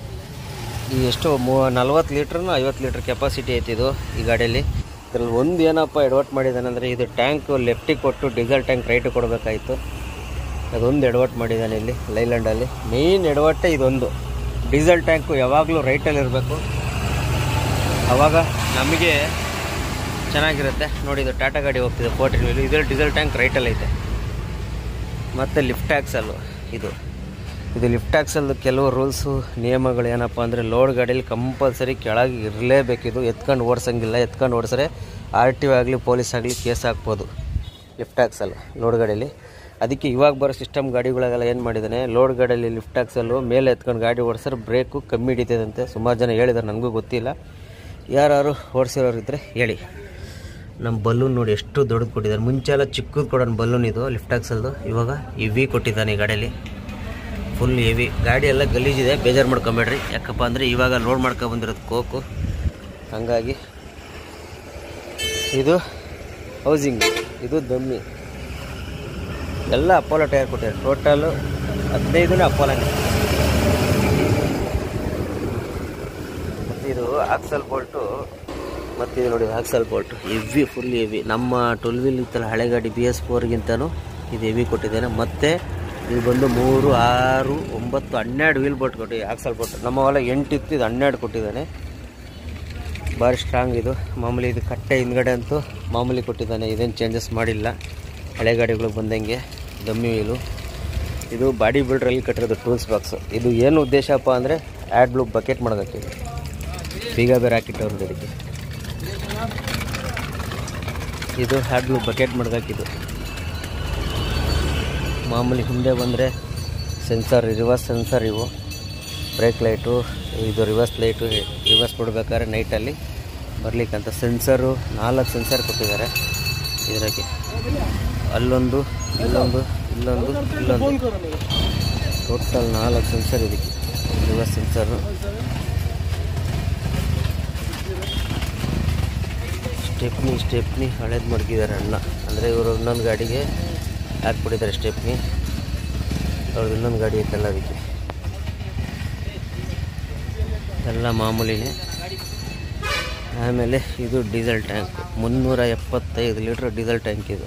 ಈ ಎಷ್ಟು ಮೂ ನಲ್ವತ್ತು ಲೀಟ್ರನ್ನು ಐವತ್ತು ಲೀಟ್ರ್ ಕೆಪಾಸಿಟಿ ಐತಿ ಇದು ಈ ಗಾಡಿಯಲ್ಲಿ. ಇದರಲ್ಲಿ ಒಂದು ಏನಪ್ಪ ಎಡವಟ್ ಮಾಡಿದ್ದಾನೆ ಅಂದರೆ, ಇದು ಟ್ಯಾಂಕು ಲೆಫ್ಟಿಗೆ ಕೊಟ್ಟು ಡೀಸೆಲ್ ಟ್ಯಾಂಕ್ ರೈಟಿಗೆ ಕೊಡಬೇಕಾಯಿತು, ಅದೊಂದು ಎಡವಟ್ ಮಾಡಿದ್ದಾನೆ ಇಲ್ಲಿ ಲೈಲ್ಯಾಂಡಲ್ಲಿ. ಮೇಯ್ನ್ ಎಡವಟ್ಟೆ ಇದೊಂದು, ಡೀಸೆಲ್ ಟ್ಯಾಂಕು ಯಾವಾಗಲೂ ರೈಟಲ್ಲಿ ಇರಬೇಕು, ಆವಾಗ ನಮಗೆ ಚೆನ್ನಾಗಿರುತ್ತೆ. ನೋಡಿ, ಇದು ಟಾಟಾ ಗಾಡಿ ಹೋಗ್ತಿದೆ ಫೋರ್ಟೀನ್ ವೀಲು, ಇದರಲ್ಲಿ ಡೀಸೆಲ್ ಟ್ಯಾಂಕ್ ರೈಟಲ್ಲಿ ಐತೆ. ಮತ್ತು ಲಿಫ್ಟ್ ಟ್ಯಾಕ್ಸಲ್ಲು ಇದು ಇದು ಲಿಫ್ಟ್ ಟ್ಯಾಕ್ಸಲ್ಲು ಕೆಲವು ರೂಲ್ಸು ನಿಯಮಗಳು ಏನಪ್ಪ ಅಂದರೆ, ಲೋಡ್ ಗಾಡೀಲಿ ಕಂಪಲ್ಸರಿ ಕೆಳಗೆ ಇರಲೇಬೇಕಿದು, ಎತ್ಕೊಂಡು ಓಡಿಸೋಂಗಿಲ್ಲ. ಎತ್ಕೊಂಡು ಓಡಿಸ್ರೆ ಆರ್ ಟಿ ಒ ಆಗಲಿ ಪೊಲೀಸ್ ಆಗಲಿ ಕೇಸ್ ಹಾಕ್ಬೋದು ಲಿಫ್ಟ್ ಟ್ಯಾಕ್ಸಲ್ಲು ಲೋಡ್ ಗಾಡೀಲಿ. ಅದಕ್ಕೆ ಇವಾಗ ಬರೋ ಸಿಸ್ಟಮ್ ಗಾಡಿಗಳಿಗೆಲ್ಲ ಏನು ಮಾಡಿದ್ದಾನೆ, ಲೋಡ್ ಗಾಡಿಯಲ್ಲಿ ಲಿಫ್ಟ್ ಟ್ಯಾಕ್ಸಲ್ಲು ಮೇಲೆ ಎತ್ಕೊಂಡು ಗಾಡಿ ಓಡಿಸ್ರೆ ಬ್ರೇಕು ಕಮ್ಮಿ ಹಿಡಿತದಂತೆ. ಸುಮಾರು ಜನ ಹೇಳಿದ್ದಾರೆ, ನನಗೂ ಗೊತ್ತಿಲ್ಲ, ಯಾರು ಓಡಿಸಿರೋರು ಇದ್ದರೆ ಹೇಳಿ. ನಮ್ಮ ಬಲೂನ್ ನೋಡಿ ಎಷ್ಟು ದೊಡ್ಡದು ಕೊಟ್ಟಿದ್ದಾರೆ. ಮುಂಚೆ ಎಲ್ಲ ಚಿಕ್ಕದು ಕೊಡೋಣ ಬಲೂನ್ ಇದು ಲಿಫ್ಟ್ ಟ್ಯಾಕ್ಸಲ್ದು, ಇವಾಗ ಇವಿ ಕೊಟ್ಟಿದ್ದಾನೆ ಈ ಗಾಡಿಯಲ್ಲಿ, ಫುಲ್ ಹೆವಿ. ಗಾಡಿ ಎಲ್ಲ ಗಲೀಜಿದೆ, ಬೇಜಾರು ಮಾಡ್ಕೊಂಬೇಡ್ರಿ, ಯಾಕಪ್ಪ ಅಂದರೆ ಇವಾಗ ಲೋಡ್ ಮಾಡ್ಕೊಬಂದಿರೋದು ಕೋಕು, ಹಾಗಾಗಿ. ಇದು ಹೌಸಿಂಗ್, ಇದು ದಮ್ಮಿ, ಎಲ್ಲ ಅಪೋಲೋ ಟೈರ್ ಕೊಟ್ಟಿದ್ದಾರೆ. ಟೋಟಲು ಹದಿನೈದನೇ ಅಪೋಲೋನೇ. ಮತ್ತು ಇದು ಆಕ್ಸಲ್ ಬೋಲ್ಟು, ಮತ್ತು ಇದು ನೋಡಿ axle bolt heavy, full heavy. ನಮ್ಮ ಟ್ವೆಲ್ ವೀಲ್ ಇತ್ತಲ್ಲ ಹಳೆ ಗಾಡಿ ಬಿ ಎಸ್ ಫೋರ್ಗಿಂತನೂ ಇದು ಹೆವಿ ಕೊಟ್ಟಿದ್ದೇನೆ. ಮತ್ತು ಇದು ಬಂದು ಮೂರು ಆರು ಒಂಬತ್ತು ಹನ್ನೆರಡು ವೀಲ್ ಬೋಟ್ ಕೊಟ್ಟು ಆಕ್ಸಲ್ ಬೋಟ್. ನಮ್ಮ ಹೊಲ ಎಂಟು ಇತ್ತು, ಇದು ಹನ್ನೆರಡು ಕೊಟ್ಟಿದ್ದಾನೆ, ಭಾರಿ ಸ್ಟ್ರಾಂಗ್ ಇದು. ಮಾಮೂಲಿ ಇದು ಕಟ್ಟೆ ಹಿಂದ್ಗಡೆ ಅಂತೂ ಮಾಮೂಲಿ ಕೊಟ್ಟಿದ್ದಾನೆ, ಇದೇನು ಚೇಂಜಸ್ ಮಾಡಿಲ್ಲ, ಹಳೆ ಗಾಡಿಗಳಿಗೆ ಬಂದಂಗೆ ದಮ್ಮಿ ವೀಲು. ಇದು ಬಾಡಿ ಬಿಲ್ಡ್ರಲ್ಲಿ ಕಟ್ಟಿರೋದು ಟೂಲ್ಸ್ ಬಾಕ್ಸು. ಇದು ಏನು ಉದ್ದೇಶಪ್ಪ ಅಂದರೆ ಆ್ಯಡ್ ಬ್ಲೂ ಬಕೆಟ್ ಮಾಡೋದಕ್ಕೆ, ಬೀಗ ಬೇರೆ ಹಾಕಿಟ್ಟವ್ರು ಇದಕ್ಕೆ. ಇದು ಆ್ಯಡ್ ಬ್ಲೂ ಬಕೆಟ್ ಮಾಡೋದಕ್ಕಿದು. ಮಾಮೂಲಿ ಹಿಂದೆ ಬಂದರೆ ಸೆನ್ಸರ್, ರಿವರ್ಸ್ ಸೆನ್ಸರ್, ಇವು ಬ್ರೇಕ್ ಲೈಟು, ಇದು ರಿವರ್ಸ್ ಲೈಟು, ರಿವರ್ಸ್ ಕೊಡಬೇಕಾದ್ರೆ ನೈಟಲ್ಲಿ ಬರಲಿಕ್ಕಂತ ಸೆನ್ಸರು, ನಾಲ್ಕು ಸೆನ್ಸರ್ ಕೊಟ್ಟಿದ್ದಾರೆ ಇದಕ್ಕೆ. ಅಲ್ಲೊಂದು, ಇಲ್ಲೊಂದು, ಇಲ್ಲೊಂದು, ಇಲ್ಲೊಂದು, ಟೋಟಲ್ ನಾಲ್ಕು ಸೆನ್ಸರ್ ಇದಕ್ಕೆ, ರಿವರ್ಸ್ ಸೆನ್ಸರು. ಸ್ಟೆಪ್ನಿ ಸ್ಟೆಪ್ನಿ ಹಳೇದು ಮಡಗಿದ್ದಾರೆ ಅಣ್ಣ, ಅಂದರೆ ಇವರು ಇನ್ನೊಂದು ಗಾಡಿಗೆ ಹಾಕ್ಬಿಟ್ಟಿದ್ದಾರೆ ಸ್ಟೆಪ್ನಿ, ಅವ್ರದ್ದು ಇನ್ನೊಂದು ಗಾಡಿ ಐತಲ್ಲ ಅದಕ್ಕೆ. ಎಲ್ಲ ಮಾಮೂಲಿನೇ. ಆಮೇಲೆ ಇದು ಡೀಸೆಲ್ ಟ್ಯಾಂಕ್, ಮುನ್ನೂರ ಎಪ್ಪತ್ತೈದು ಲೀಟ್ರ್ ಡೀಸೆಲ್ ಟ್ಯಾಂಕ್ ಇದು.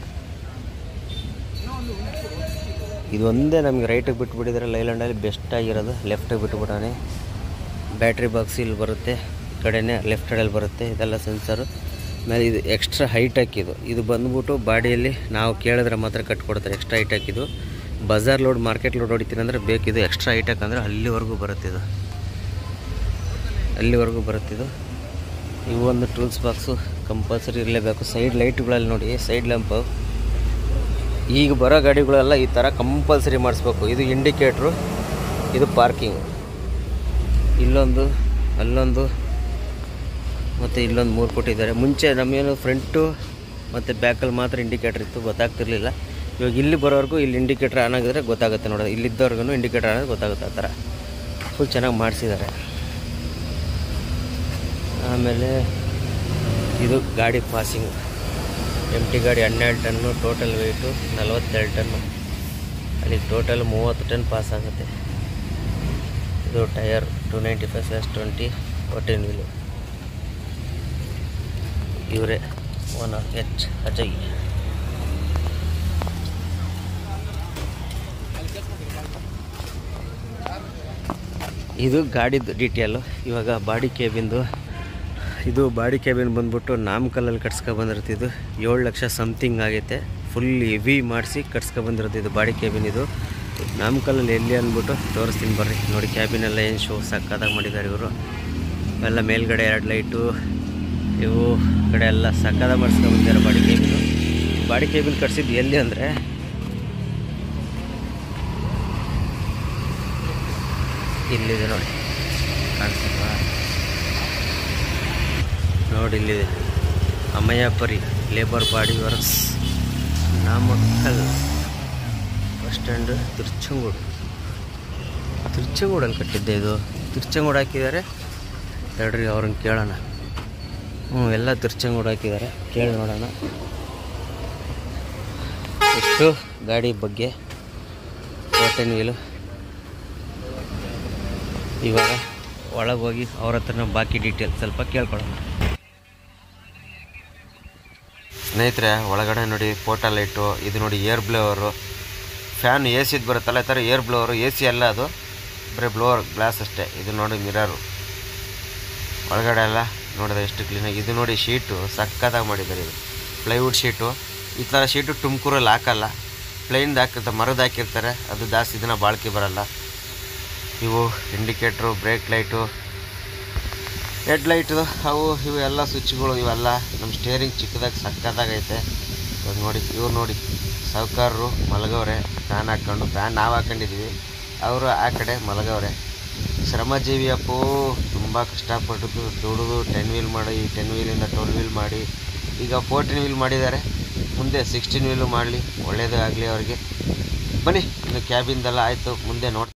ಇದು ಒಂದೇ ನಮಗೆ ರೈಟಿಗೆ ಬಿಟ್ಬಿಟ್ಟಿದ್ದಾರೆ ಲೈಲ್ಯಾಂಡಲ್ಲಿ, ಬೆಸ್ಟ್ ಆಗಿರೋದು. ಲೆಫ್ಟಿಗೆ ಬಿಟ್ಬಿಟ್ಟಾನೆ. ಬ್ಯಾಟ್ರಿ ಬಾಕ್ಸ್ ಇಲ್ಲಿ ಬರುತ್ತೆ, ಈ ಕಡೆನೇ ಲೆಫ್ಟ್ ಸೈಡಲ್ಲಿ ಬರುತ್ತೆ, ಇದೆಲ್ಲ ಸೆನ್ಸರು. ಆಮೇಲೆ ಇದು ಎಕ್ಸ್ಟ್ರಾ ಹೈಟ್ ಹಾಕಿದ್ದು, ಇದು ಬಂದ್ಬಿಟ್ಟು ಬಾಡಿಯಲ್ಲಿ ನಾವು ಕೇಳಿದ್ರೆ ಮಾತ್ರ ಕಟ್ಕೊಡ್ತಾರೆ. ಎಕ್ಸ್ಟ್ರಾ ಹೈಟ್ ಹಾಕಿದ್ದು, ಬಜಾರ್ ಲೋಡ್ ಮಾರ್ಕೆಟ್ ಲೋಡ್ ಹೊಡಿತೀನಿ ಅಂದರೆ ಬೇಕಿದು. ಎಕ್ಸ್ಟ್ರಾ ಹೈಟ್ ಹಾಕಂದ್ರೆ ಅಲ್ಲಿವರೆಗೂ ಬರುತ್ತಿದ್ದು, ಅಲ್ಲಿವರೆಗೂ ಬರುತ್ತಿದ್ದು. ಇವು ಒಂದು ಟೂಲ್ಸ್ ಬಾಕ್ಸು ಕಂಪಲ್ಸರಿ ಇರಲೇಬೇಕು. ಸೈಡ್ ಲೈಟ್ಗಳಲ್ಲಿ ನೋಡಿ, ಸೈಡ್ ಲ್ಯಾಂಪು ಈಗ ಬರೋ ಗಾಡಿಗಳೆಲ್ಲ ಈ ಥರ ಕಂಪಲ್ಸರಿ ಮಾಡಿಸ್ಬೇಕು. ಇದು ಇಂಡಿಕೇಟ್ರು, ಇದು ಪಾರ್ಕಿಂಗು. ಇಲ್ಲೊಂದು, ಅಲ್ಲೊಂದು ಮತ್ತು ಇಲ್ಲೊಂದು ಮೂರು ಕೊಟ್ಟಿದ್ದಾರೆ. ಮುಂಚೆ ನಮಗೇನು ಫ್ರಂಟು ಮತ್ತು ಬ್ಯಾಕಲ್ಲಿ ಮಾತ್ರ ಇಂಡಿಕೇಟ್ರ್ ಇತ್ತು, ಗೊತ್ತಾಗ್ತಿರ್ಲಿಲ್ಲ. ಇವಾಗ ಇಲ್ಲಿ ಬರೋವರೆಗೂ ಇಲ್ಲಿ ಇಂಡಿಕೇಟ್ರ್ ಆನ್ ಆಗಿದ್ರೆ ಗೊತ್ತಾಗುತ್ತೆ ನೋಡಿ. ಇಲ್ಲಿದ್ದವ್ರಿಗೂ ಇಂಡಿಕೇಟ್ರ್ ಆನ್ ಗೊತ್ತಾಗುತ್ತೆ. ಆ ಥರ ಫುಲ್ ಚೆನ್ನಾಗಿ ಮಾಡಿಸಿದ್ದಾರೆ. ಆಮೇಲೆ ಇದು ಗಾಡಿ ಪಾಸಿಂಗ್. ಎಮ್ ಟಿ ಗಾಡಿ ಹನ್ನೆರಡು ಟನ್ನು, ಟೋಟಲ್ ವೆಯ್ಟು ನಲ್ವತ್ತೆರಡು ಟನ್ನು. ಅಲ್ಲಿ ಟೋಟಲ್ ಮೂವತ್ತು ಟನ್ ಪಾಸ್ ಆಗುತ್ತೆ. ಇದು tyre two ninety five slash twenty fourteen wheel. ಇವರೇ ಓನರ್ ಎಚ್ ಅಜಯ್. ಇದು ಗಾಡಿದು ಡೀಟೇಲು. ಇವಾಗ ಬಾಡಿ ಕೇಬಿಂದು, ಇದು ಬಾಡಿ ಕೇಬಿನ್ ಬಂದ್ಬಿಟ್ಟು ನಾಮಕಲ್ಲಲ್ಲಿ ಕಟ್ಸ್ಕೊಬಂದಿರ್ತಿದ್ದು ಏಳು ಲಕ್ಷ ಸಮಥಿಂಗ್ ಆಗೈತೆ. ಫುಲ್ ಹೆವಿ ಮಾಡಿಸಿ ಕಟ್ಸ್ಕೊಬಂದಿರುತ್ತೆ ಇದು ಬಾಡಿ ಕೇಬಿನ್. ಇದು ನಾಮಕಲ್ಲಲ್ಲಿ ಎಲ್ಲಿ ಅಂದ್ಬಿಟ್ಟು ತೋರಿಸ್ತೀನಿ ಬರ್ರಿ. ನೋಡಿ ಕ್ಯಾಬಿನೆಲ್ಲ ಏನು ಶೋ ಸಕ್ಕತ್ತಾಗಿ ಮಾಡಿದ್ದಾರೆ ಇವರು. ಎಲ್ಲ ಮೇಲ್ಗಡೆ ಎರಡು ಲೈಟು, ಇವು ಕಡೆ ಎಲ್ಲ ಸಕ್ಕತ್ತಾಗಿ ಮಾಡಿಸ್ಕೊಬಂದಿದ್ದಾರೆ ಬಾಡಿ ಕೇಬಿನು. ಬಾಡಿ ಕೇಬಿನ್ ಕಟ್ಸಿದ್ದು ಎಲ್ಲಿ ಅಂದರೆ ಇಲ್ಲಿದೆ ನೋಡಿ, ಕಾಣಿಸ್ತಾ ನೋಡಿ, ಇಲ್ಲಿದೆ Ammaiyapuri labour body works, Namakkal bus stand, Tiruchengode. ತಿರ್ಚಂಗೂಡಲ್ಲಿ ಕಟ್ಟಿದ್ದೆ ಇದು. ತಿರ್ಚಂಗೂಡು ಹಾಕಿದ್ದಾರೆ. ತಡ್ರಿ ಅವ್ರನ್ನ ಕೇಳೋಣ. ಹ್ಞೂ, ಎಲ್ಲ ತಿರ್ಚಂಗೂಡು ಹಾಕಿದ್ದಾರೆ. ಕೇಳಿ ನೋಡೋಣ ಎಷ್ಟು ಗಾಡಿ ಬಗ್ಗೆ. Fourteen wheel. ಇವಾಗ ಒಳಗೆ ಹೋಗಿ ಅವ್ರ ಹತ್ರ ಬಾಕಿ ಡೀಟೇಲ್ಸ್ ಸ್ವಲ್ಪ ಕೇಳ್ಕೊಳ್ಳೋಣ. ಸ್ನೇಹಿತರೆ, ಒಳಗಡೆ ನೋಡಿ ಫೋಟೋ ಲೈಟು, ಇದು ನೋಡಿ ಏರ್ ಬ್ಲೋವರು, ಫ್ಯಾನ್ ಎ ಸಿದು ಬರುತ್ತಲ್ಲ ಈ ಥರ ಏರ್ ಬ್ಲೋವರು. ಎ ಸಿ ಅಲ್ಲ ಅದು, ಬರೀ ಬ್ಲೋವರ್ ಗ್ಲಾಸ್ ಅಷ್ಟೇ. ಇದು ನೋಡಿ ಮಿರರು. ಒಳಗಡೆ ಎಲ್ಲ ನೋಡಿದ್ರೆ ಎಷ್ಟು ಕ್ಲೀನಾಗಿ. ಇದು ನೋಡಿ ಶೀಟು ಸಕ್ಕತ್ತಾಗಿ ಮಾಡಿದ್ದಾರೆ. ಇದು ಪ್ಲೈವುಡ್ ಶೀಟು. ಈ ಥರ ಶೀಟು ತುಮಕೂರಲ್ಲಿ ಹಾಕಲ್ಲ, ಪ್ಲೈನ್ದು ಹಾಕಿರ್ತಾರೆ, ಮರದ ಹಾಕಿರ್ತಾರೆ. ಅದು ಜಾಸ್ತಿ ದಿನ ಬಾಳ್ಕೆ ಬರಲ್ಲ. ಇವು indicator, brake light, head light, ಅವು ಇವು ಎಲ್ಲ ಸ್ವಿಚ್ಗಳು. ಇವೆಲ್ಲ ನಮ್ಮ ಸ್ಟೇರಿಂಗ್ ಚಿಕ್ಕದಾಗಿ ಸಕ್ಕತ್ತಾಗೈತೆ. ಇವಾಗ ನೋಡಿ, ಇವ್ರು ನೋಡಿ ಸಾಹುಕಾರರು ಮಲಗವ್ರೆ ಫ್ಯಾನ್ ಹಾಕ್ಕೊಂಡು. ಫ್ಯಾನ್ ನಾವು ಹಾಕೊಂಡಿದ್ದೀವಿ, ಅವರು ಆ ಕಡೆ ಮಲಗವ್ರೆ. ಶ್ರಮಜೀವಿ ಅಪ್ಪು, ತುಂಬ ಕಷ್ಟಪಟ್ಟು ದುಡಿದು ಟೆನ್ ವೀಲ್ ಮಾಡಿ, ಟೆನ್ ವೀಲಿಂದ ಟ್ವೆಲ್ ವೀಲ್ ಮಾಡಿ, ಈಗ ಫೋರ್ಟೀನ್ ವೀಲ್ ಮಾಡಿದ್ದಾರೆ. ಮುಂದೆ ಸಿಕ್ಸ್ಟೀನ್ ವೀಲು ಮಾಡಲಿ, ಒಳ್ಳೆಯದು ಆಗಲಿ ಅವ್ರಿಗೆ. ಬನ್ನಿ, ಇನ್ನು ಕ್ಯಾಬಿಂದೆಲ್ಲ ಆಯಿತು, ಮುಂದೆ ನೋಡಿ.